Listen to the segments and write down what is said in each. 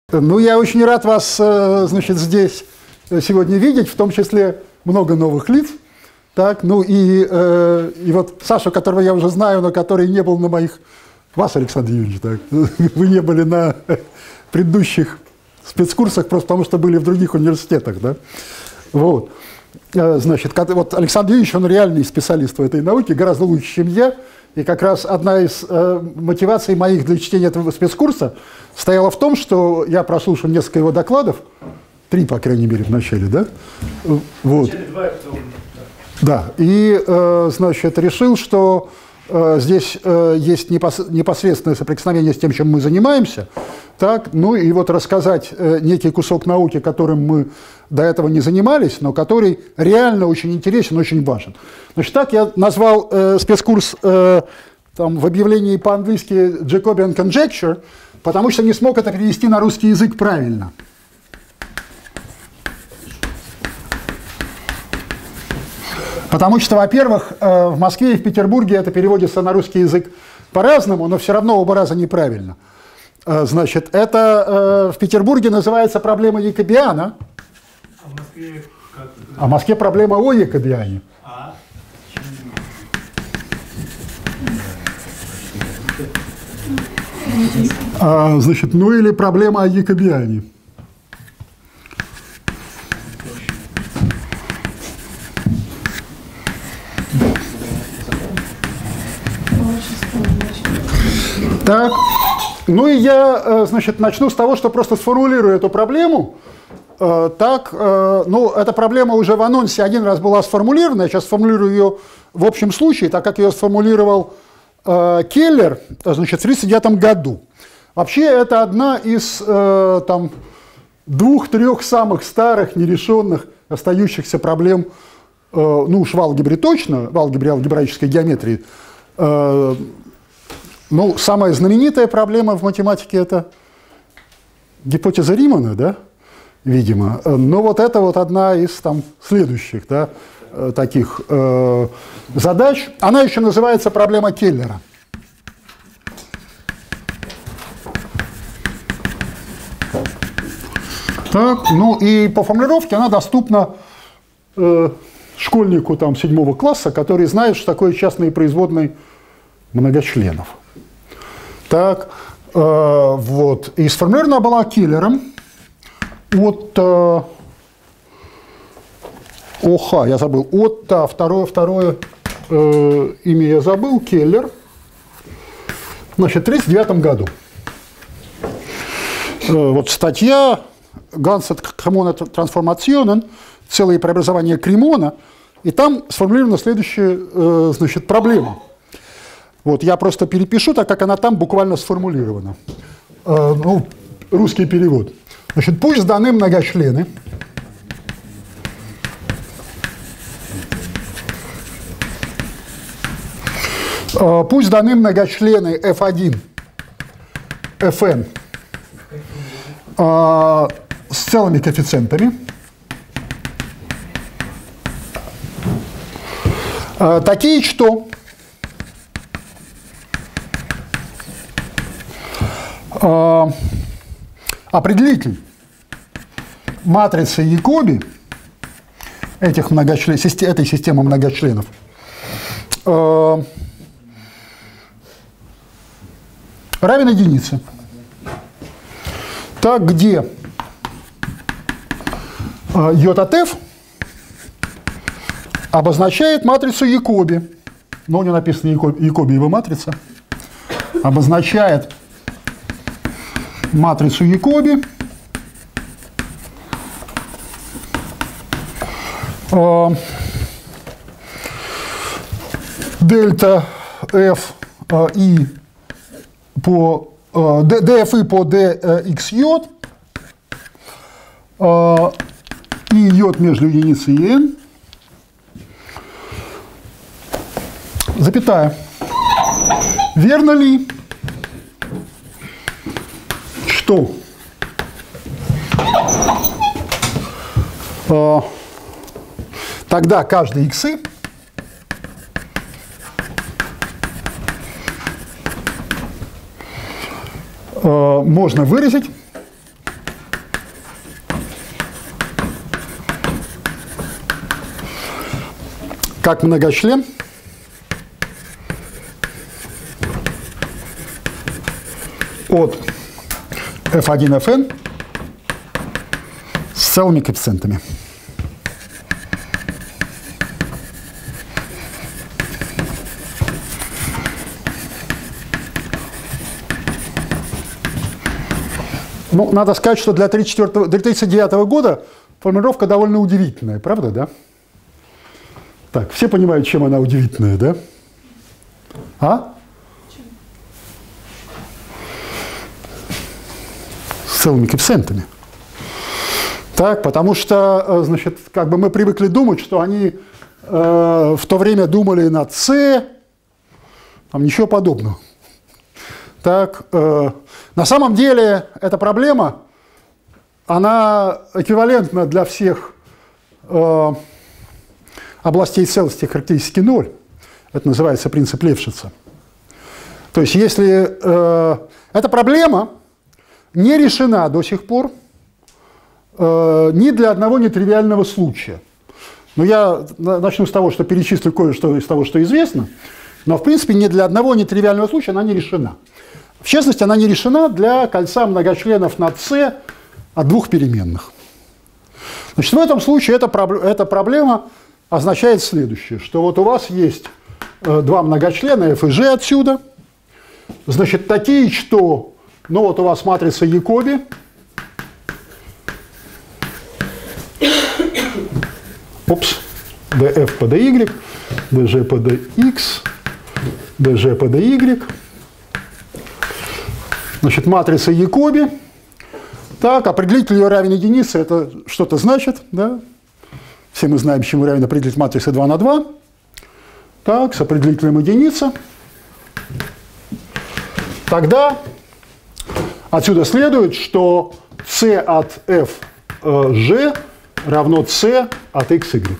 Ну, я очень рад вас, значит, здесь сегодня видеть, в том числе много новых лиц. Так, ну и вот Сашу, которого я уже знаю, но который не был на моих... Вас, Александр Юрьевич, так, вы не были на предыдущих спецкурсах, просто потому что были в других университетах, да? Вот. Значит, вот Александр Юрьевич, он реальный специалист в этой науке, гораздо лучше, чем я. И как раз одна из мотиваций моих для чтения этого спецкурса стояла в том, что я прослушал несколько его докладов, 3, по крайней мере, в начале, да? Вот. Да, и, значит, решил, что здесь есть непосредственное соприкосновение с тем, чем мы занимаемся, так, ну и вот рассказать некий кусок науки, которым мы до этого не занимались, но который реально очень интересен, очень важен. Значит, так я назвал спецкурс там, в объявлении по-английски Jacobian Conjecture, потому что не смог это перевести на русский язык правильно. Потому что, во-первых, в Москве и в Петербурге это переводится на русский язык по-разному, но все равно оба раза неправильно. Значит, это в Петербурге называется проблема Якобиана, а в Москве как? А в Москве проблема о Якобиане. Значит, ну или проблема о Якобиане. Так, ну и я, значит, начну с того, что просто сформулирую эту проблему. Так, ну, эта проблема уже в анонсе один раз была сформулирована, я сейчас сформулирую ее в общем случае, так как ее сформулировал Келлер, значит, в 1939 году. Вообще, это одна из там 2-3 самых старых, нерешенных, остающихся проблем, ну уж в алгебре точно, в алгебре алгебраической геометрии. Ну, самая знаменитая проблема в математике – это гипотеза Римана, да, видимо. Но вот это вот одна из там следующих, да, таких задач. Она еще называется проблема Келлера. Так, ну и по формулировке она доступна школьнику там 7 класса, который знает, что такое частные производные многочленов. Так, вот. И сформулирована была Келлером от... я забыл. Второе имя я забыл. Келлер. Значит, в 1939 году. Вот статья Ganze Cremona Transformationen, целые преобразования Кремона, и там сформулирована следующая, значит, проблема. Вот, я просто перепишу, так как она там буквально сформулирована. Ну, русский перевод. Значит, пусть даны многочлены. Пусть даны многочлены f1, fn с целыми коэффициентами. Такие, что определитель матрицы Якоби этой системы многочленов равен единице. Так, где J от F обозначает матрицу Якоби, но у нее написано Якобиева матрица, обозначает матрицу Якоби дельта F и по df по dxj и j между единицей и n, запятая. Верно ли, что тогда каждый иксы можно выразить как многочлен от F1Fn с целыми коэффициентами. Ну, надо сказать, что для 1939 года формулировка довольно удивительная, правда, да? Так, все понимают, чем она удивительная, да? А? С целыми коэффициентами. Так, потому что, значит, как бы мы привыкли думать, что они в то время думали над С, там ничего подобного. Так, на самом деле эта проблема, она эквивалентна для всех областей целости характеристики 0. Это называется принцип Левшица. То есть если эта проблема не решена до сих пор ни для одного нетривиального случая. Но я начну с того, что перечислю кое-что из того, что известно, но в принципе ни для одного нетривиального случая она не решена. В частности, она не решена для кольца многочленов над С от двух переменных. Значит, в этом случае эта проблема означает следующее, что вот у вас есть два многочлена f и g отсюда, значит, такие, что, ну вот у вас матрица Якоби, df по dy, dg по dx, dg по dy. Значит, матрица Якоби. Так, определитель ее равен единице, это что-то значит, да? Все мы знаем, чему равен определитель матрицы 2 на 2. Так, с определителем единица. Тогда отсюда следует, что c от f g равно c от x, y.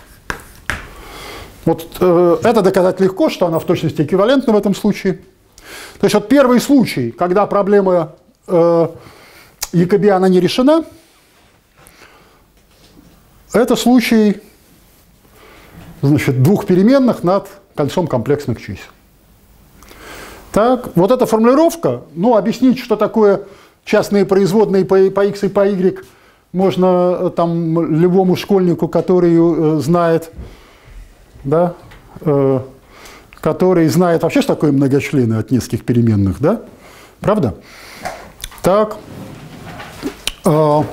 Вот это доказать легко, что она в точности эквивалентна в этом случае. То есть вот первый случай, когда проблема якобиана не решена, это случай, значит, двух переменных над кольцом комплексных чисел. Так, вот эта формулировка, ну, объяснить, что такое частные производные по x и по y, можно там любому школьнику, который знает, да, который знает вообще, что такое многочлены от нескольких переменных, да? Правда? Так. То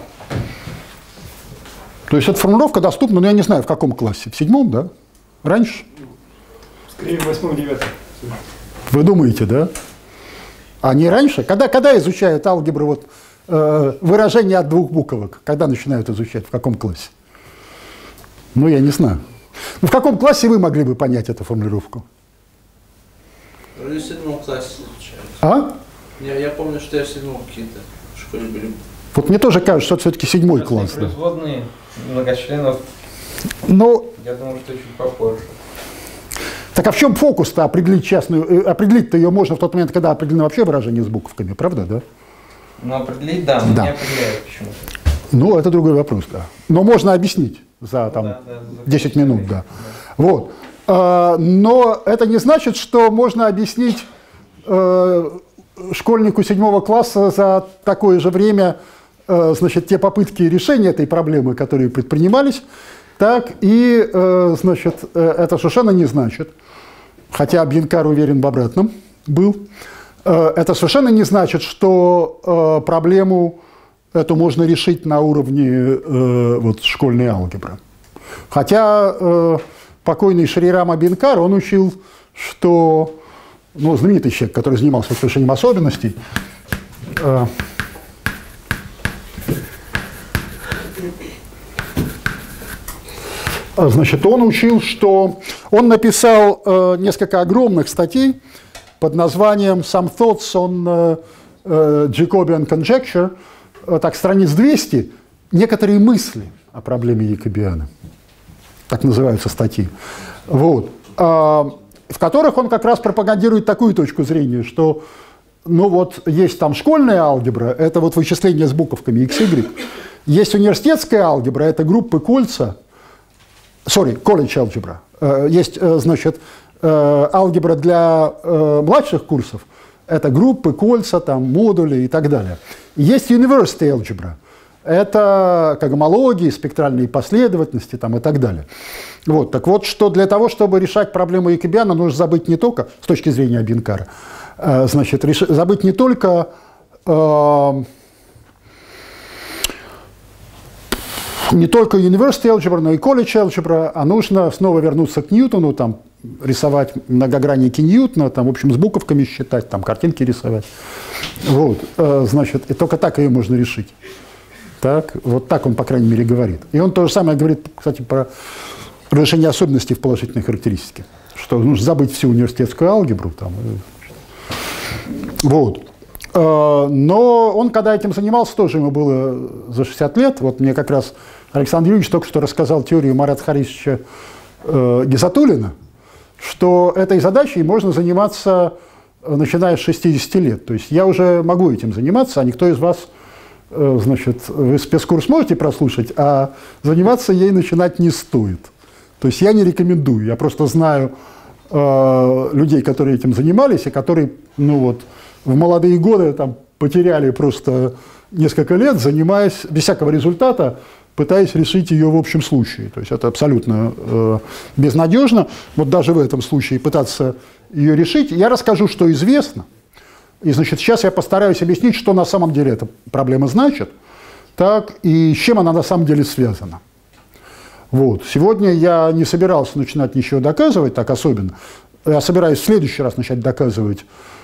есть эта формулировка доступна, но я не знаю, в каком классе. В 7-м, да? Раньше? Скорее в 8-9. Вы думаете, да? А не раньше? Когда изучают алгебру, вот, выражение от двух буквок? Когда начинают изучать? В каком классе? Ну, я не знаю. Ну, в каком классе вы могли бы понять эту формулировку? В 7 классе изучали. А? Я помню, что я в 7 какие-то в школе были. Вот мне тоже кажется, что это все-таки 7-й класс. Да. Производные многочленов, Но, я думаю, что чуть попозже. так а в чем фокус-то определить частную? Определить-то ее можно в тот момент, когда определено вообще выражение с буковками, правда, да? Ну, определить, да, но Да. не определяют почему-то. Ну, это другой вопрос, да. Но можно объяснить за там, Да, 10 минут, да. Вот. Но это не значит, что можно объяснить школьнику 7 класса за такое же время, значит, те попытки решения этой проблемы, которые предпринимались, так и, значит, это совершенно не значит, хотя Бьянкар уверен в обратном был, это совершенно не значит, что проблему эту можно решить на уровне вот, школьной алгебры. Хотя покойный Шри Рама Бьянкар, он учил, что, ну, знаменитый человек, который занимался решением особенностей, значит, он учил, что он написал несколько огромных статей под названием «Some thoughts on Jacobian conjecture», так, страниц 200, некоторые мысли о проблеме Якобиана. Так называются статьи. Вот. В которых он как раз пропагандирует такую точку зрения, что, ну вот, есть там школьная алгебра, это вот вычисление с буковками x, y. Есть университетская алгебра, это группы кольца, college algebra. Есть, значит, алгебра для младших курсов. Это группы, кольца, там, модули и так далее. Есть university algebra. Это когомологии, спектральные последовательности там, и так далее. Вот. Так вот, что для того, чтобы решать проблему Якобиана, нужно забыть не только, с точки зрения Абьянкара, значит, забыть не только university algebra, но и college algebra, а нужно снова вернуться к Ньютону, там, рисовать многогранники Ньютона, там, в общем, с буковками считать, там, картинки рисовать. Вот. Значит, и только так ее можно решить. Так, вот так он, по крайней мере, говорит. И он то же самое говорит, кстати, про разрешение особенностей в положительной характеристике, что нужно забыть всю университетскую алгебру. Там, вот. Но он, когда этим занимался, тоже ему было за 60 лет. Вот мне как раз Александр Юрьевич только что рассказал теорию Марата Харисовича Гизатуллина, что этой задачей можно заниматься, начиная с 60 лет. То есть я уже могу этим заниматься, а никто из вас, значит, вы спецкурс можете прослушать, а заниматься ей начинать не стоит. То есть я не рекомендую, я просто знаю людей, которые этим занимались, и которые, ну вот, в молодые годы там потеряли просто несколько лет, занимаясь без всякого результата, пытаясь решить ее в общем случае. То есть это абсолютно безнадежно. Вот даже в этом случае пытаться ее решить. Я расскажу, что известно. И, значит, сейчас я постараюсь объяснить, что на самом деле эта проблема значит, так, и с чем она на самом деле связана. Вот. Сегодня я не собирался начинать ничего доказывать, так особенно. Я собираюсь в следующий раз начать доказывать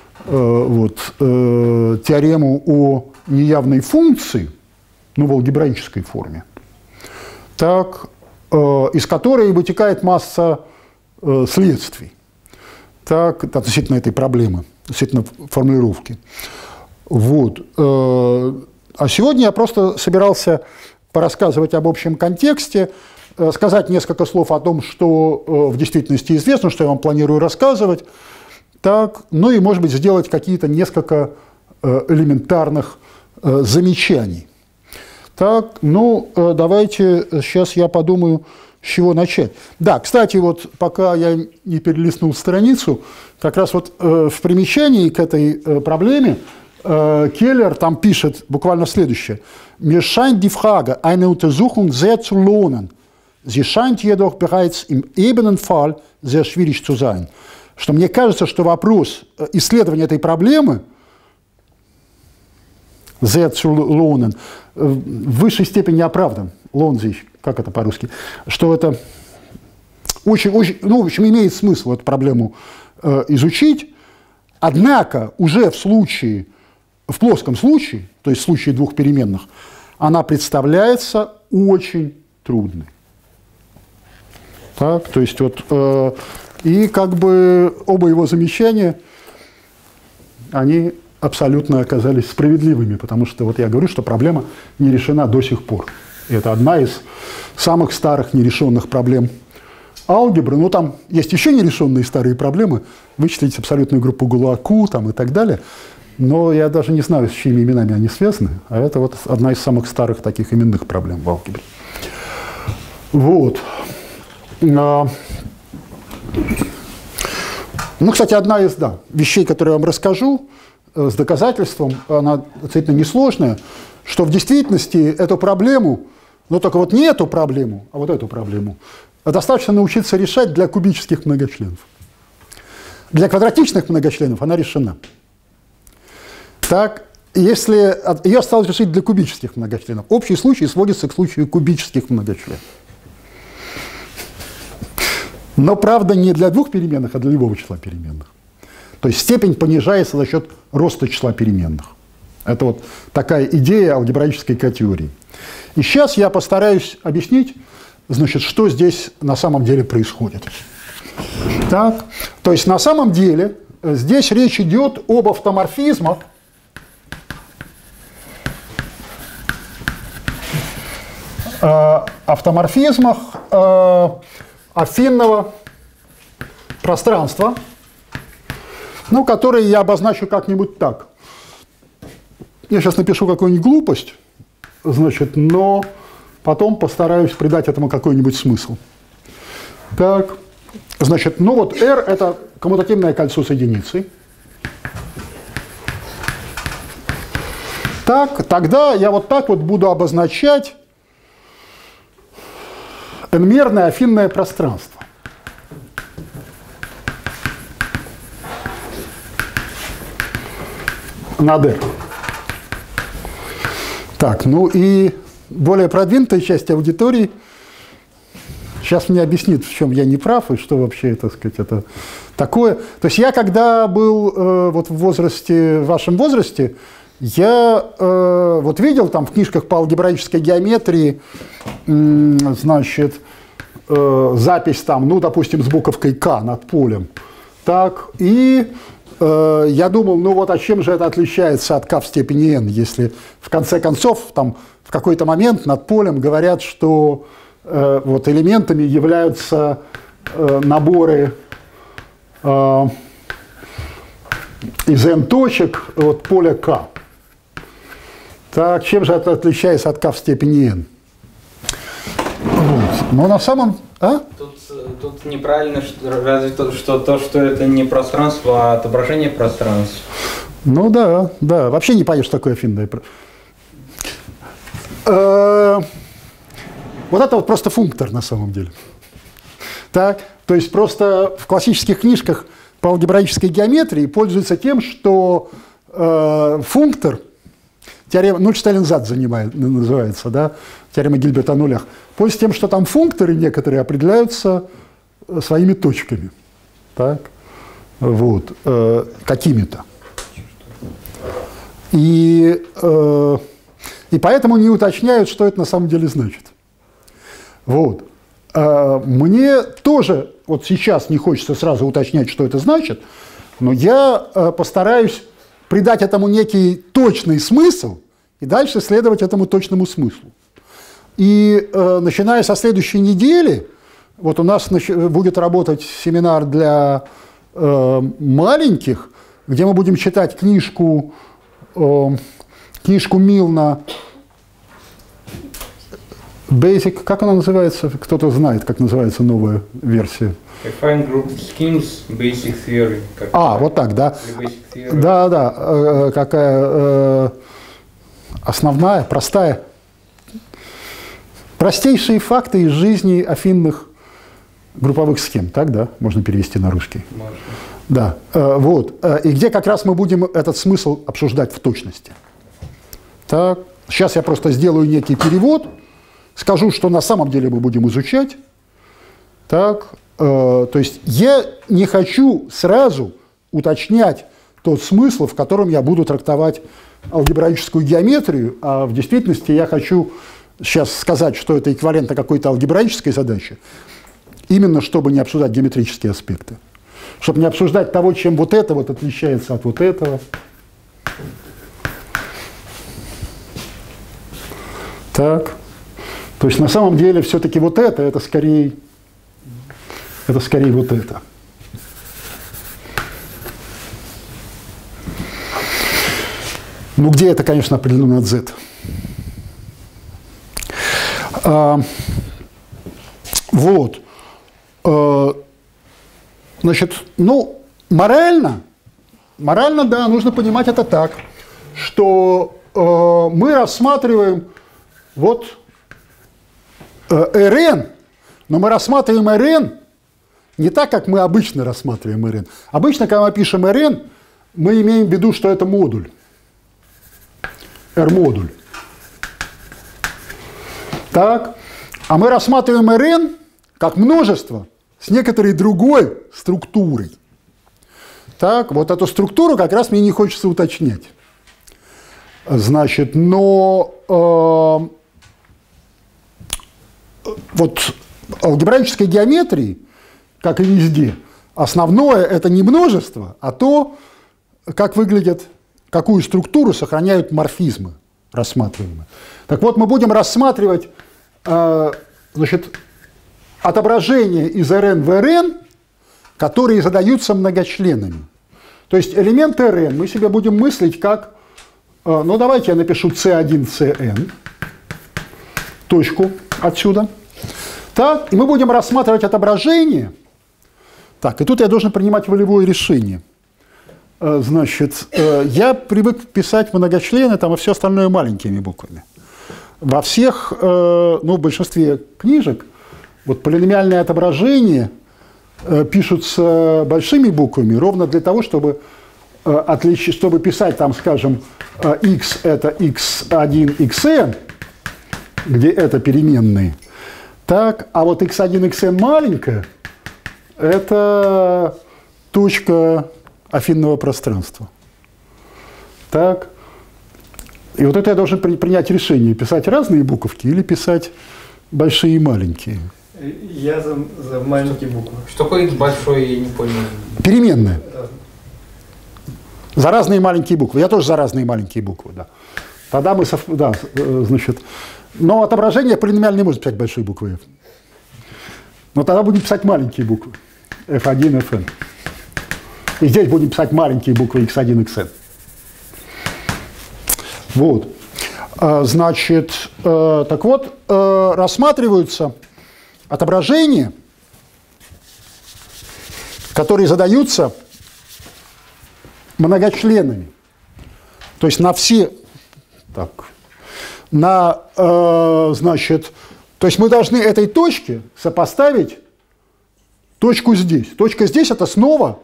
теорему о неявной функции, ну, в алгебраической форме, так, из которой вытекает масса следствий так, относительно этой проблемы, относительно формулировки. Вот. А сегодня я просто собирался порассказывать об общем контексте, сказать несколько слов о том, что в действительности известно, что я вам планирую рассказывать, так, ну и, может быть, сделать какие-то несколько элементарных замечаний. Так, ну, давайте сейчас я подумаю, с чего начать. Да, кстати, вот пока я не перелистнул страницу, как раз вот в примечании к этой проблеме Келлер там пишет буквально следующее. «Mir scheint die Frage, eine Untersuchung sehr zu lohnen. Sie scheint jedoch bereits im ebenen Fall sehr schwierig zu sein». Что мне кажется, что вопрос исследования этой проблемы sehr zu lohnen в высшей степени оправдан. Lohnt sich, как это по-русски? Что это очень, ну, в общем, имеет смысл эту проблему изучить. Однако уже в плоском случае, то есть в случае двух переменных, она представляется очень трудной. Так, то есть вот, и как бы оба его замечания, они абсолютно оказались справедливыми, потому что вот я говорю, что проблема не решена до сих пор. И это одна из самых старых нерешенных проблем алгебры. Ну, там есть еще нерешенные старые проблемы, вычислить абсолютную группу Гулаку там, и так далее. Но я даже не знаю, с чьими именами они связаны. А это вот одна из самых старых таких именных проблем в алгебре. Вот. Ну, кстати, одна из вещей, которые я вам расскажу с доказательством, она относительно несложная, что в действительности эту проблему, но только вот не эту проблему, а вот эту проблему, достаточно научиться решать для кубических многочленов. Для квадратичных многочленов она решена. Так, если ее осталось решить для кубических многочленов, общий случай сводится к случаю кубических многочленов. Но, правда, не для двух переменных, а для любого числа переменных. То есть степень понижается за счет роста числа переменных. Это вот такая идея алгебраической категории. И сейчас я постараюсь объяснить, значит, что здесь на самом деле происходит. Так, то есть на самом деле здесь речь идет об автоморфизмах афинного пространства, ну, которые я обозначу как-нибудь так. Я сейчас напишу какую-нибудь глупость, значит, но потом постараюсь придать этому какой-нибудь смысл. Так, значит, ну вот R – это коммутативное кольцо с единицей. Так, тогда я вот так вот буду обозначать n-мерное афинное пространство. Над R. Так, ну и более продвинутая часть аудитории сейчас мне объяснит, в чем я не прав и что вообще, так сказать, это такое. То есть я, когда был вот в возрасте, в вашем возрасте, я вот видел там в книжках по алгебраической геометрии, значит, запись там, ну, допустим, с буковкой К над полем. Так, и я думал, ну вот, а чем же это отличается от К в степени n, если в конце концов там в какой-то момент над полем говорят, что вот элементами являются наборы из n точек от поля К. Так, чем же это отличается от К в степени n? Вот. Но на самом... Тут неправильно, разве что это не пространство, а отображение пространства. Ну да, да. Вообще не понимаешь, что такое афинное. Вот это вот просто функтор на самом деле. Так, то есть просто в классических книжках по алгебраической геометрии пользуются тем, что функтор, теорема, ну, Шталинзат называется, да, теорема Гильберта о нулях, пользуются тем, что там функторы некоторые определяются своими точками. Так, вот, какими-то. И поэтому не уточняют, что это на самом деле значит. Вот. Мне тоже вот сейчас не хочется сразу уточнять, что это значит, но я постараюсь придать этому некий точный смысл и дальше следовать этому точному смыслу. И начиная со следующей недели, вот у нас будет работать семинар для маленьких, где мы будем читать книжку Милна Basic, как она называется? Кто-то знает, как называется новая версия. Affine Group Schemes Basic Theory. Вот так, да. Да, да. Какая основная, простая. Простейшие факты из жизни афинных групповых схем. Так, да? Можно перевести на русский. Можно. Да. Вот. И где как раз мы будем этот смысл обсуждать в точности. Так. Сейчас я просто сделаю некий перевод. Скажу, что на самом деле мы будем изучать. Так, то есть я не хочу сразу уточнять тот смысл, в котором я буду трактовать алгебраическую геометрию, а в действительности я хочу сейчас сказать, что это эквивалентно какой-то алгебраической задаче, именно чтобы не обсуждать геометрические аспекты, чтобы не обсуждать того, чем вот это вот отличается от вот этого. Так. То есть на самом деле все-таки вот это скорее вот это. Ну, где это, конечно, определено от z. Вот. Значит, ну, морально, да, нужно понимать это так, что мы рассматриваем вот Rn, но мы рассматриваем Rn не так, как мы обычно рассматриваем Rn. Обычно, когда мы пишем Rn, мы имеем в виду, что это модуль. R-модуль. Так. А мы рассматриваем Rn как множество с некоторой другой структурой. Так. Вот эту структуру как раз мне не хочется уточнять. Значит, но вот в алгебраической геометрии, как и везде, основное это не множество, а то, как выглядят, какую структуру сохраняют морфизмы рассматриваемые. Так вот, мы будем рассматривать значит, отображения из Rn в Rn, которые задаются многочленами. То есть элементы Rn мы себе будем мыслить как, ну давайте я напишу C1, Cn, точку отсюда. Так, и мы будем рассматривать отображение. Так, и тут я должен принимать волевое решение. Значит, я привык писать многочлены там, и все остальное маленькими буквами. Во всех, ну, в большинстве книжек вот полиномиальные отображения пишутся большими буквами ровно для того, чтобы чтобы писать там, скажем, x – это x1, xn, где это переменные. Так, а вот x1, xn маленькая – это точка афинного пространства. Так. И вот это я должен принять решение, писать разные буковки или писать большие и маленькие. Я за маленькие буквы. Что такое x большой, я не понял. Переменные. За разные маленькие буквы. Я тоже за разные маленькие буквы, да. Тогда мы, да, значит, но отображение полиномиальное не может писать большие буквы F. Но тогда будем писать маленькие буквы. F1, Fn. И здесь будем писать маленькие буквы x1, xn. Вот. Значит, так вот, рассматриваются отображения, которые задаются многочленами. То есть на все... Так. Значит, то есть мы должны этой точке сопоставить точку здесь. Точка здесь – это снова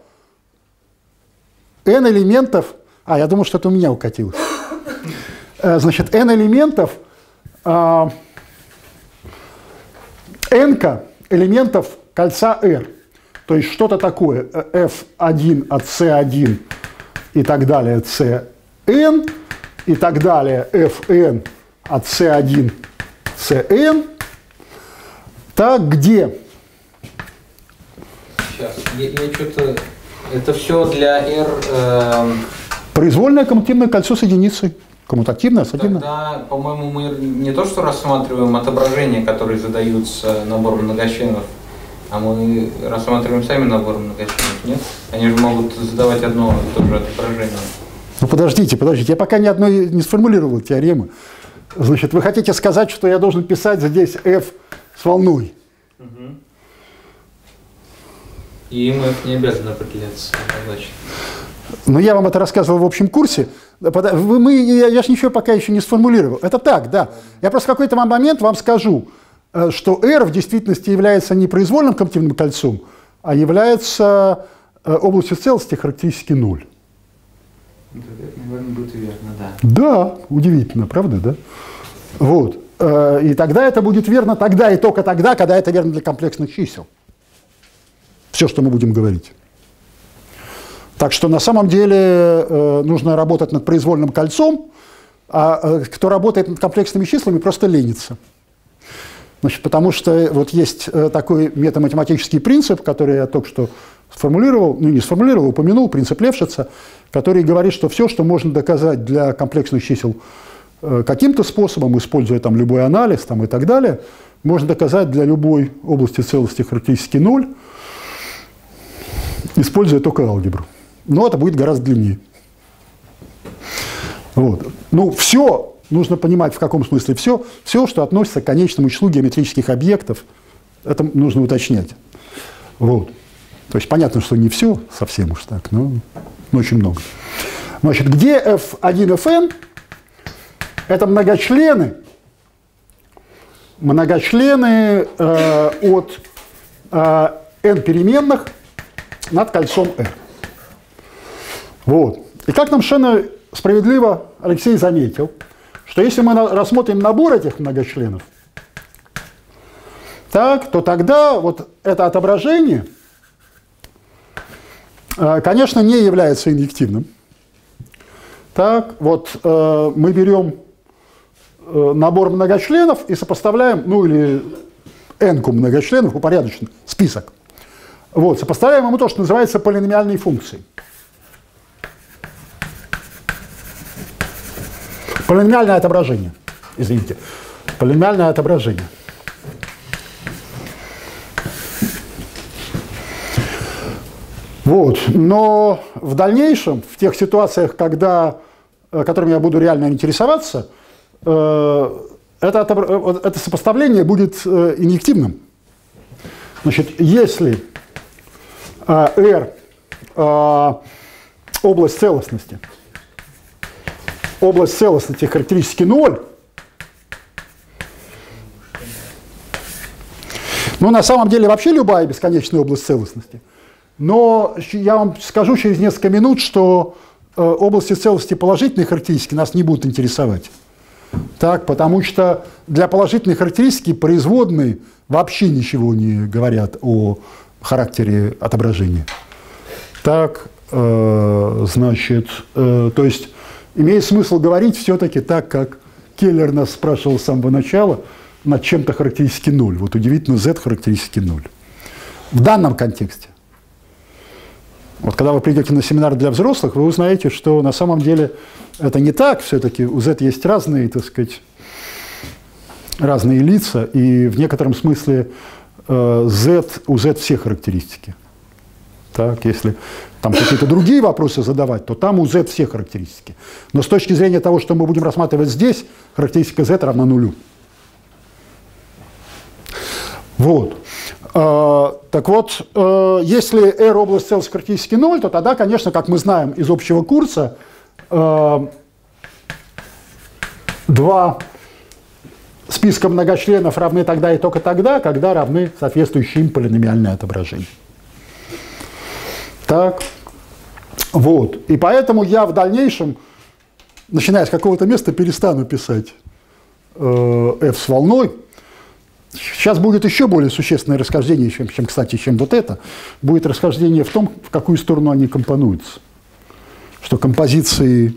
n элементов... я думал, что это у меня укатилось. Значит, n элементов, n-ка элементов кольца R. То есть что-то такое f1 от c1 и так далее cn, и так далее fn от c1 cn. Так, где? Сейчас, я что-то... Это все для R... Произвольное коммутативное кольцо с единицей. Коммутативное с единицей. Тогда, по-моему, мы не то что рассматриваем отображения, которые задаются набором многочленов, а мы рассматриваем сами набор многочленов, нет? Они же могут задавать одно и то же отображение. Ну подождите, я пока ни одной не сформулировал теоремы. Значит, вы хотите сказать, что я должен писать здесь f с волной? Угу. И им f не обязано определяться, значит. Но я вам это рассказывал в общем курсе. Я же ничего пока еще не сформулировал. Это так, да. Я просто в какой-то момент вам скажу, что R в действительности является не произвольным коммутативным кольцом, а является областью целости характеристики 0. Это, наверное, будет верно, да. Да, удивительно, правда, да? Вот. И тогда это будет верно тогда и только тогда, когда это верно для комплексных чисел. Все, что мы будем говорить. Так что на самом деле нужно работать над произвольным кольцом, а кто работает над комплексными числами, просто ленится. Значит, потому что вот есть такой метаматематический принцип, который я только что сформулировал, ну не сформулировал, упомянул, принцип Левшица, который говорит, что все, что можно доказать для комплексных чисел каким-то способом, используя там любой анализ там, и так далее, можно доказать для любой области целости характеристики 0, используя только алгебру. Но это будет гораздо длиннее. Вот. Ну, все нужно понимать, в каком смысле все, что относится к конечному числу геометрических объектов, это нужно уточнять. Вот. То есть понятно, что не все совсем уж так, но очень много. Значит, где f1, fn? Это многочлены от n переменных над кольцом R. Вот. И как нам совершенно справедливо Алексей заметил, что если мы рассмотрим набор этих многочленов, так, то тогда вот это отображение, конечно, не является инъективным. Так, вот мы берем набор многочленов и сопоставляем, ну или n-ку многочленов, упорядоченный список. Вот, сопоставляем ему то, что называется полиномиальной функцией. Полиномиальное отображение. Извините. Полиномиальное отображение. Вот. Но в дальнейшем, в тех ситуациях, которыми я буду реально интересоваться, это сопоставление будет инъективным. Значит, если R область целостности характеристики 0, ну, на самом деле, вообще любая бесконечная область целостности. Но я вам скажу через несколько минут, что области целостности положительной характеристики нас не будут интересовать. Так, потому что для положительной характеристики производные вообще ничего не говорят о характере отображения. Так, значит, то есть имеет смысл говорить все-таки так, как Келлер нас спрашивал с самого начала, над чем-то характеристики 0. Вот удивительно, z характеристики 0. В данном контексте. Вот когда вы придете на семинар для взрослых, вы узнаете, что на самом деле это не так. Все-таки у z есть разные, так сказать, разные лица, и в некотором смысле у z все характеристики. Так, если там какие-то другие вопросы задавать, то там у z все характеристики. Но с точки зрения того, что мы будем рассматривать здесь, характеристика z равна нулю. Вот. Так вот, если R область целостности характеристики 0, то тогда, конечно, как мы знаем из общего курса, два списка многочленов равны тогда и только тогда, когда равны соответствующие им полиномиальные отображения. Так, вот. И поэтому я в дальнейшем, начиная с какого-то места, перестану писать f с волной. Сейчас будет еще более существенное расхождение, чем вот это. Будет расхождение в том, в какую сторону они компонуются. Что композиции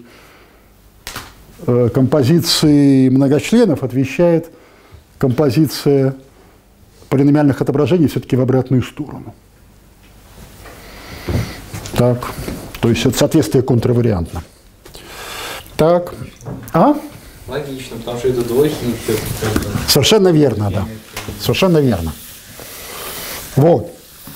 многочленов отвечает композиция полиномиальных отображений все-таки в обратную сторону. Так, то есть это соответствие контравариантно. Так, Логично, потому что это двоечник. Совершенно верно, да. Совершенно верно. Вот.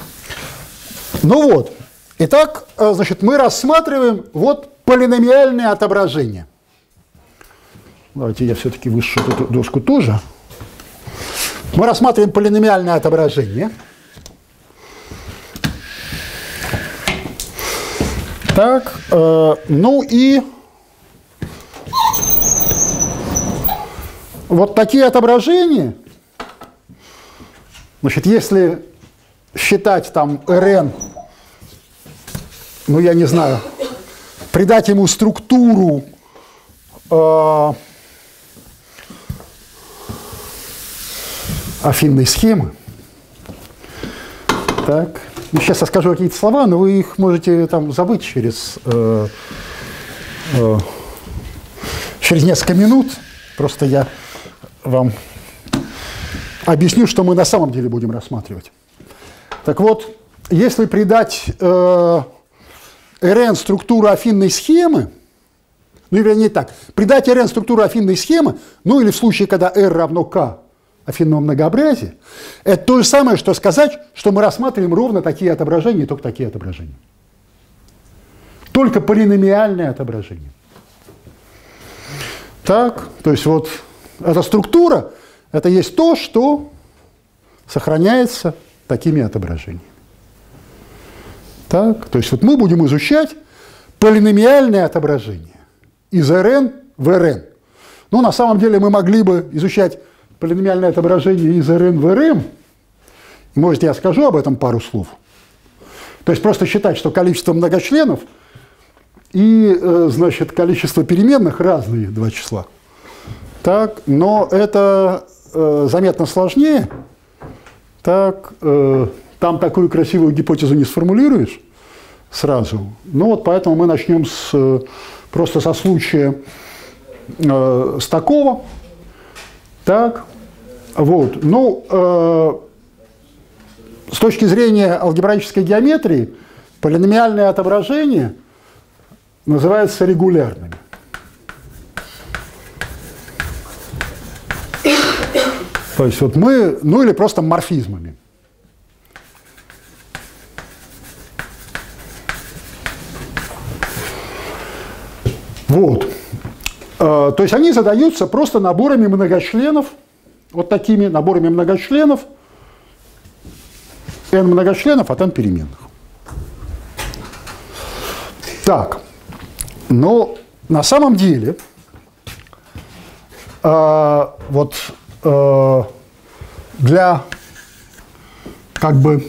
Ну вот. Итак, значит, мы рассматриваем вот полиномиальные отображения. Давайте я все-таки вышу эту доску тоже. Мы рассматриваем полиномиальное отображение. Так, ну и вот такие отображения, значит, если считать там Rn, ну я не знаю, придать ему структуру афинной схемы, так, ну, сейчас я скажу какие-то слова, но вы их можете там забыть через несколько минут, просто я вам объясню, что мы на самом деле будем рассматривать. Так вот, если придать Rn структуру афинной схемы, ну, вернее так, придать Rn структуру афинной схемы, ну, или в случае, когда R равно K афинного многообразия, это то же самое, что сказать, что мы рассматриваем ровно такие отображения и только такие отображения. Только полиномиальное отображение. Так, то есть вот эта структура, это есть то, что сохраняется такими отображениями. Так, то есть вот мы будем изучать полиномиальное отображение из Rn в Rn. Ну, на самом деле мы могли бы изучать полиномиальное отображение из Rn в Rm. Может, я скажу об этом пару слов. То есть просто считать, что количество многочленов и, значит, количество переменных разные два числа. Так, но это заметно сложнее. Так, там такую красивую гипотезу не сформулируешь сразу. Ну вот поэтому мы начнем просто со случая с такого. Так, вот. Ну, с точки зрения алгебраической геометрии, полиномиальные отображения называются регулярными. То есть вот мы, ну или просто морфизмами. Вот. То есть они задаются просто наборами многочленов, вот такими наборами многочленов, n многочленов от n переменных. Так, но на самом деле вот для как бы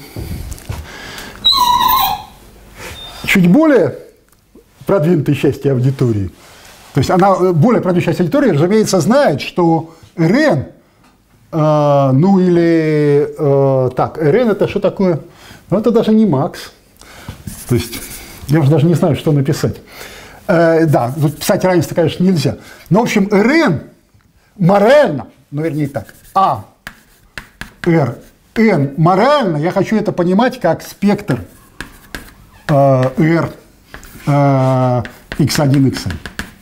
чуть более продвинутой части аудитории, то есть она, более продвинутая часть аудитории, разумеется, знает, что Rn, ну или так, Rn это что такое? Ну это даже не Макс. То есть я уже даже не знаю, что написать. Да, тут писать равенство, конечно, нельзя. Но, в общем, Rn морально, ну вернее так, Rn морально, я хочу это понимать как спектр R x1, xn.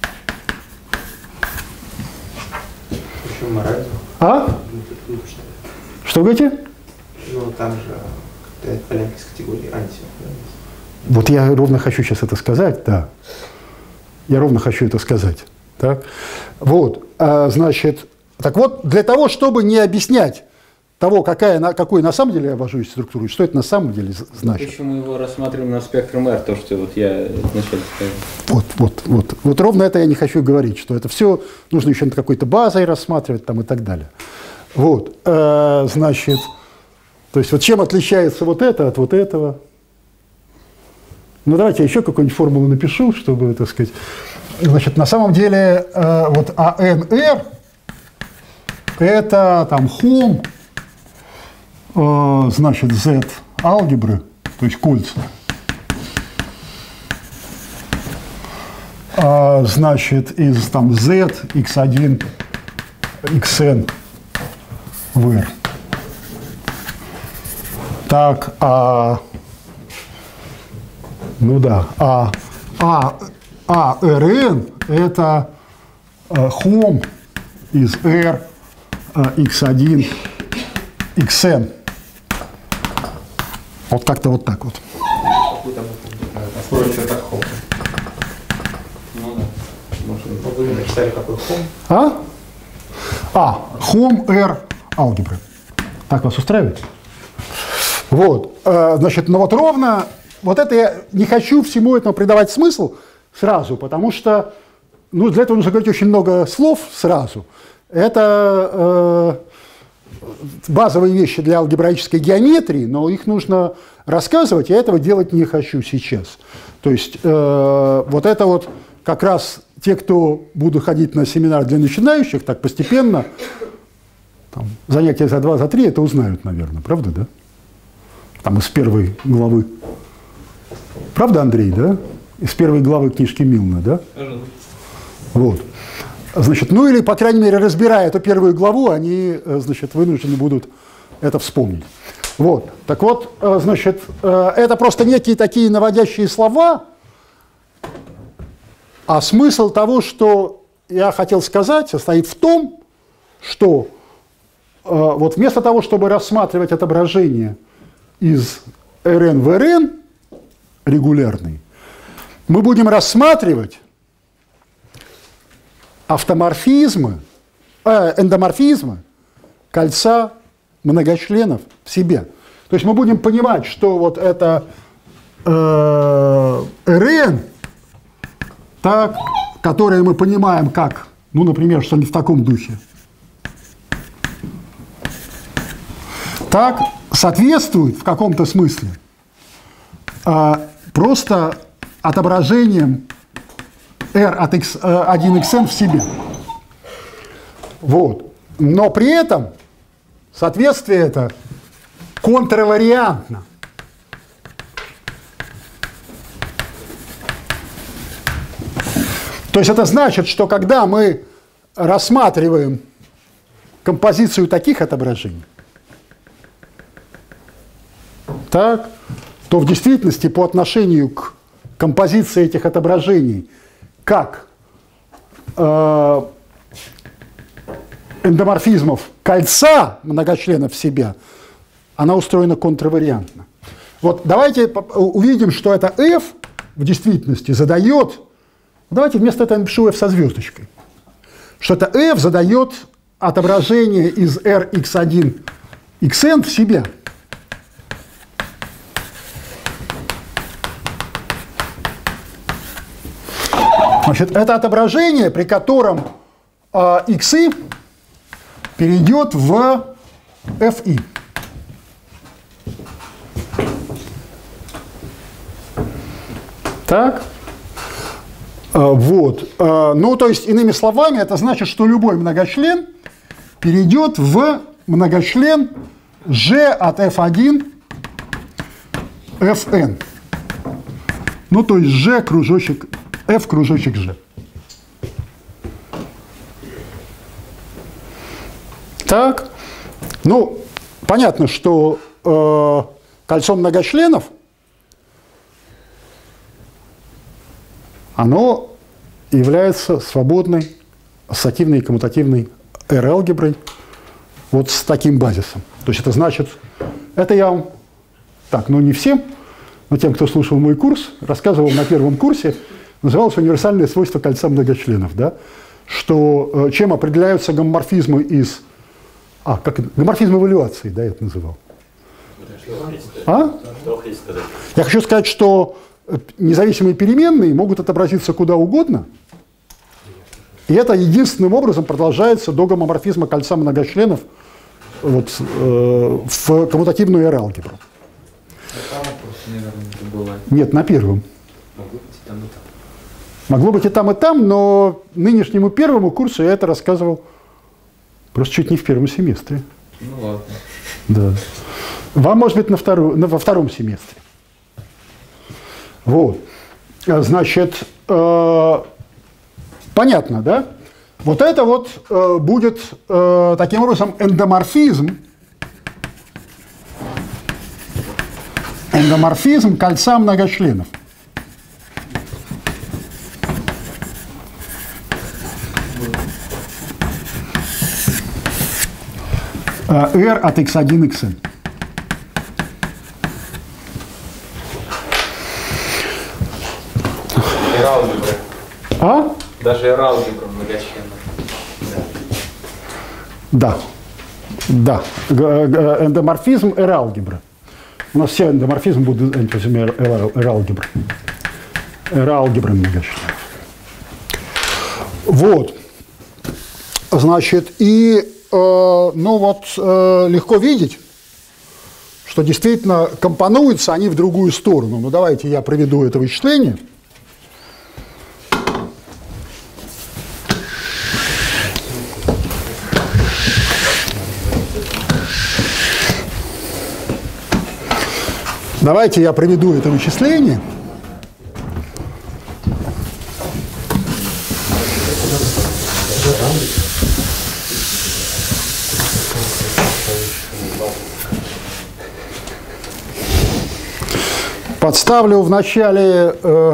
Почему морально? А? Что говорите? Ну, там же полянка из категории анти. Вот я ровно хочу сейчас это сказать, да. Я ровно хочу это сказать. Так? Вот, значит, так вот, для того, чтобы не объяснять того, какую на самом деле я ввожу структуру, что это на самом деле значит. Почему мы его рассматриваем на спектром R, то, что вот я вначале сказал. Вот ровно это я не хочу говорить, что это все нужно еще над какой-то базой рассматривать там, и так далее. Вот, значит, то есть вот чем отличается вот это от вот этого? Ну, давайте я еще какую-нибудь формулу напишу, чтобы, так сказать, значит, на самом деле вот ANR это там хом, значит, Z алгебры, то есть кольца, значит, из там Z, x1, xn в R. Так, ну да, Rn это хом из R, x1, xn. Вот как-то вот так вот. Впрочем, это хом. Ну да. Может, вы написали какой хом? Хом R алгебры. Так вас устраивает? Вот, значит, ну вот ровно, вот это я не хочу всему этому придавать смысл сразу, потому что, ну, для этого нужно говорить очень много слов сразу. Это базовые вещи для алгебраической геометрии, но их нужно рассказывать, я этого делать не хочу сейчас. То есть вот это вот как раз те, кто будут ходить на семинар для начинающих, так постепенно, там, занятия за 2, за 3, это узнают, наверное, правда, да? Там из первой главы. Правда, Андрей, да? Из первой главы книжки Милна, да? Вот. Значит, ну или, по крайней мере, разбирая эту первую главу, они, значит, вынуждены будут это вспомнить. Вот. Так вот, значит, это просто некие такие наводящие слова, а смысл того, что я хотел сказать, состоит в том, что вот вместо того, чтобы рассматривать отображение из Rn в Rn регулярный, мы будем рассматривать эндоморфизмы кольца многочленов в себе. То есть мы будем понимать, что вот это Rn, так, которое мы понимаем как, ну, например, что-нибудь в таком духе, так соответствует в каком-то смысле просто отображением R от x1xn в себе. Вот. Но при этом соответствие это контравариантно. То есть это значит, что когда мы рассматриваем композицию таких отображений, так, то в действительности по отношению к композиции этих отображений как эндоморфизмов кольца многочленов в себе, она устроена контравариантно. Вот давайте увидим, что это f в действительности задает, давайте вместо этого напишу f со звездочкой, что это f задает отображение из Rx1 xn в себе. Значит, это отображение, при котором xi перейдет в fi. Так. Вот. Ну, то есть, иными словами, это значит, что любой многочлен перейдет в многочлен G от f1 fn. Ну, то есть G кружочек, f кружочек G. Так. Ну, понятно, что кольцо многочленов оно является свободной ассоциативной и коммутативной R-алгеброй вот с таким базисом. То есть это значит, это я вам, так, ну не всем, но тем, кто слушал мой курс, рассказывал на первом курсе, называлось универсальное свойство кольца многочленов, да, что чем определяются гомоморфизмы из... как гомоморфизм эвалюации, да, я это называл. Что хотите сказать? Я хочу сказать, что независимые переменные могут отобразиться куда угодно, и это единственным образом продолжается до гомоморфизма кольца многочленов вот, в коммутативную R-алгебру. Нет, на первом. Могло быть и там, но нынешнему первому курсу я это рассказывал просто чуть не в первом семестре. Ну ладно. Да. Вам, может быть, во втором семестре. Вот. Значит, понятно, да? Вот это вот будет таким образом эндоморфизм кольца многочленов. R от x1 xn. R-алгебра. Даже R-алгебра многочленная. Да. Да. Эндоморфизм R-алгебры. У нас все эндоморфизмы будут R-алгебры. R-алгебры многочленов. Вот. Значит, и ну вот легко видеть, что действительно компонуются они в другую сторону. Ну давайте я проведу это вычисление. Давайте я проведу это вычисление. Подставлю в начале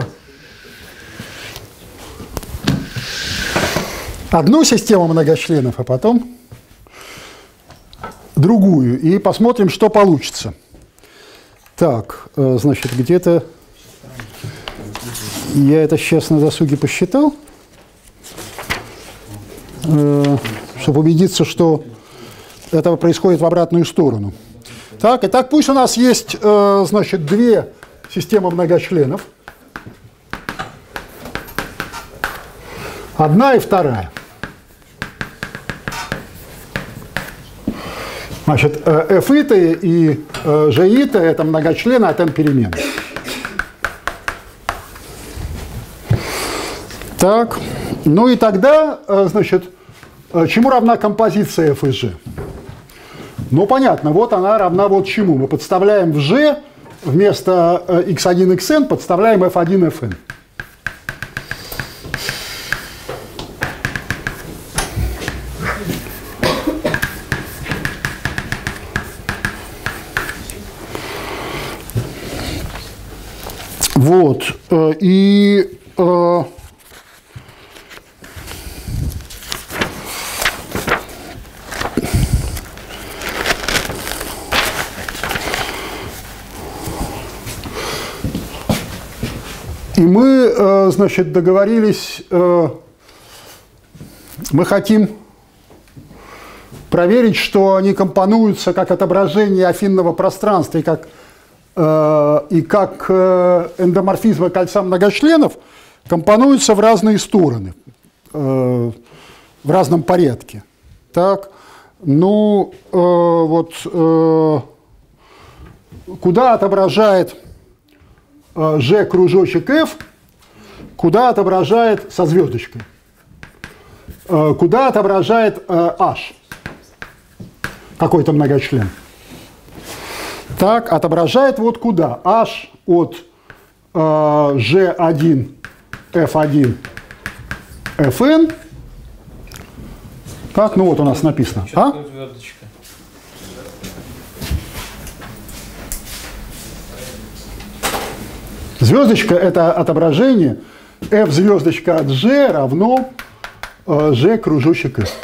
одну систему многочленов, а потом другую. И посмотрим, что получится. Так, значит, где-то я это сейчас на досуге посчитал, чтобы убедиться, что это происходит в обратную сторону. Так, итак, пусть у нас есть, значит, две системы многочленов. Одна и вторая. Значит, f-ита и g-ита – это многочлены от n перемен. Так, ну и тогда, значит, чему равна композиция f и g? Ну, понятно, вот она равна вот чему. Мы подставляем в g вместо x1, xn, подставляем f1, fn. Вот, и мы, значит, договорились, мы хотим проверить, что они компонуются как отображение афинного пространства и как эндоморфизма кольца многочленов компонуются в разные стороны, в разном порядке. Так, ну, куда отображает G кружочек F, куда отображает со звездочкой, куда отображает H, какой-то многочлен. Так, отображает вот куда. H от G1, F1, Fn. Так, ну вот у нас написано. Звездочка. Звездочка – это отображение F звездочка от G равно G кружочек F.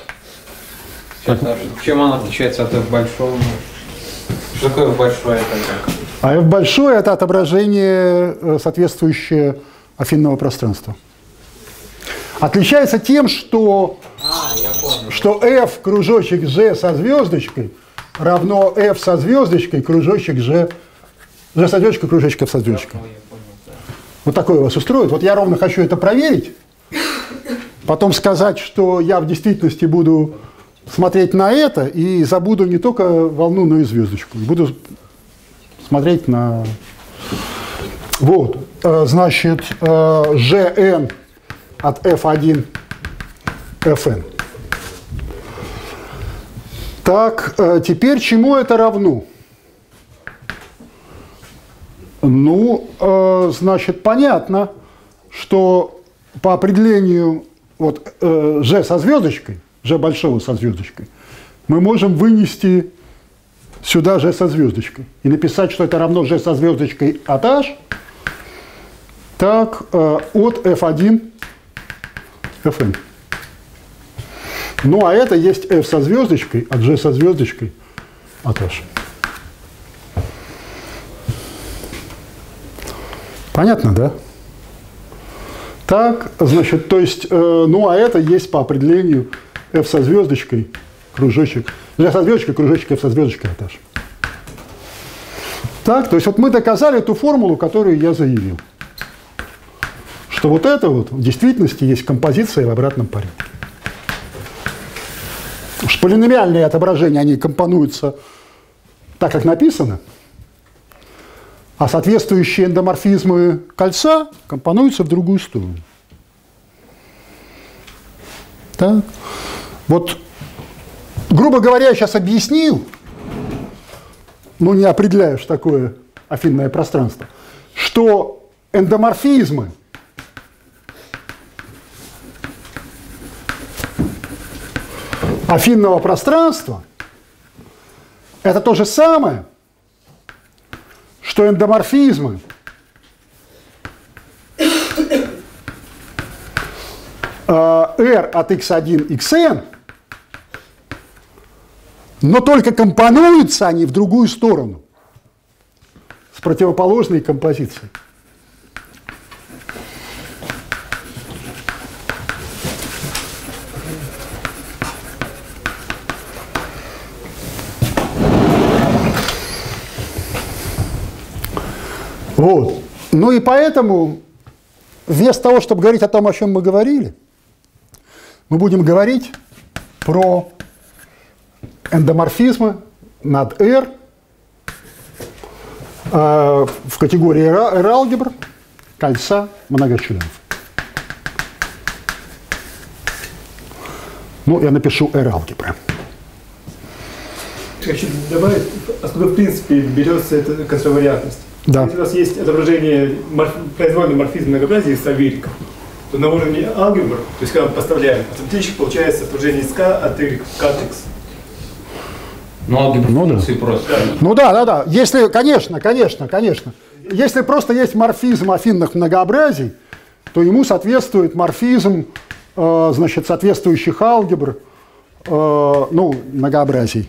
Чем она отличается от F большого? Что такое F большое? А F большое – это отображение, соответствующее афинного пространства. Отличается тем, что F кружочек G со звездочкой равно F со звездочкой кружочек G со звездочкой, кружочек F со звездочкой. Вот такое вас устроит. Вот я ровно хочу это проверить, потом сказать, что я в действительности буду смотреть на это и забуду не только волну, но и звездочку. Буду смотреть на... Вот, значит, Gn от F1, Fn. Так, теперь чему это равно? Ну, значит, понятно, что по определению вот, G со звездочкой, G большого со звездочкой, мы можем вынести сюда G со звездочкой и написать, что это равно G со звездочкой от H, так, от F1, Fn. Ну, а это есть F со звездочкой от G со звездочкой от H. Понятно, да? Так, значит, то есть, ну, а это есть по определению F со звездочкой, кружочек, G со звездочкой, кружочек F со звездочкой от H. Так, то есть, вот мы доказали ту формулу, которую я заявил. Что вот это вот в действительности есть композиция в обратном порядке. Что полиномиальные отображения, они компонуются так, как написано, а соответствующие эндоморфизмы кольца компонуются в другую сторону. Так. Вот, грубо говоря, я сейчас объяснил, ну не определяю, что такое афинное пространство, что эндоморфизмы афинного пространства – это то же самое, что эндоморфизмы R от x1, xn, но только компонуются они в другую сторону, с противоположной композицией. Вот. Ну и поэтому, вместо того, чтобы говорить о том, о чем мы говорили, мы будем говорить про эндоморфизмы над R в категории R-алгебр кольца многочленов. Ну, я напишу R-алгебры. Хочу добавить, откуда в принципе берется эта констровариантность. Да. Если у нас есть отображение произвольного морфизма многообразия с авириком, то на уровне алгебр, то есть когда мы поставляем, автоматически получается отображение из K от Y от X. Ну, алгебра функции да. просто. Да. Ну да. Если, конечно. Если просто есть морфизм афинных многообразий, то ему соответствует морфизм, значит, соответствующих алгебр, ну, многообразий.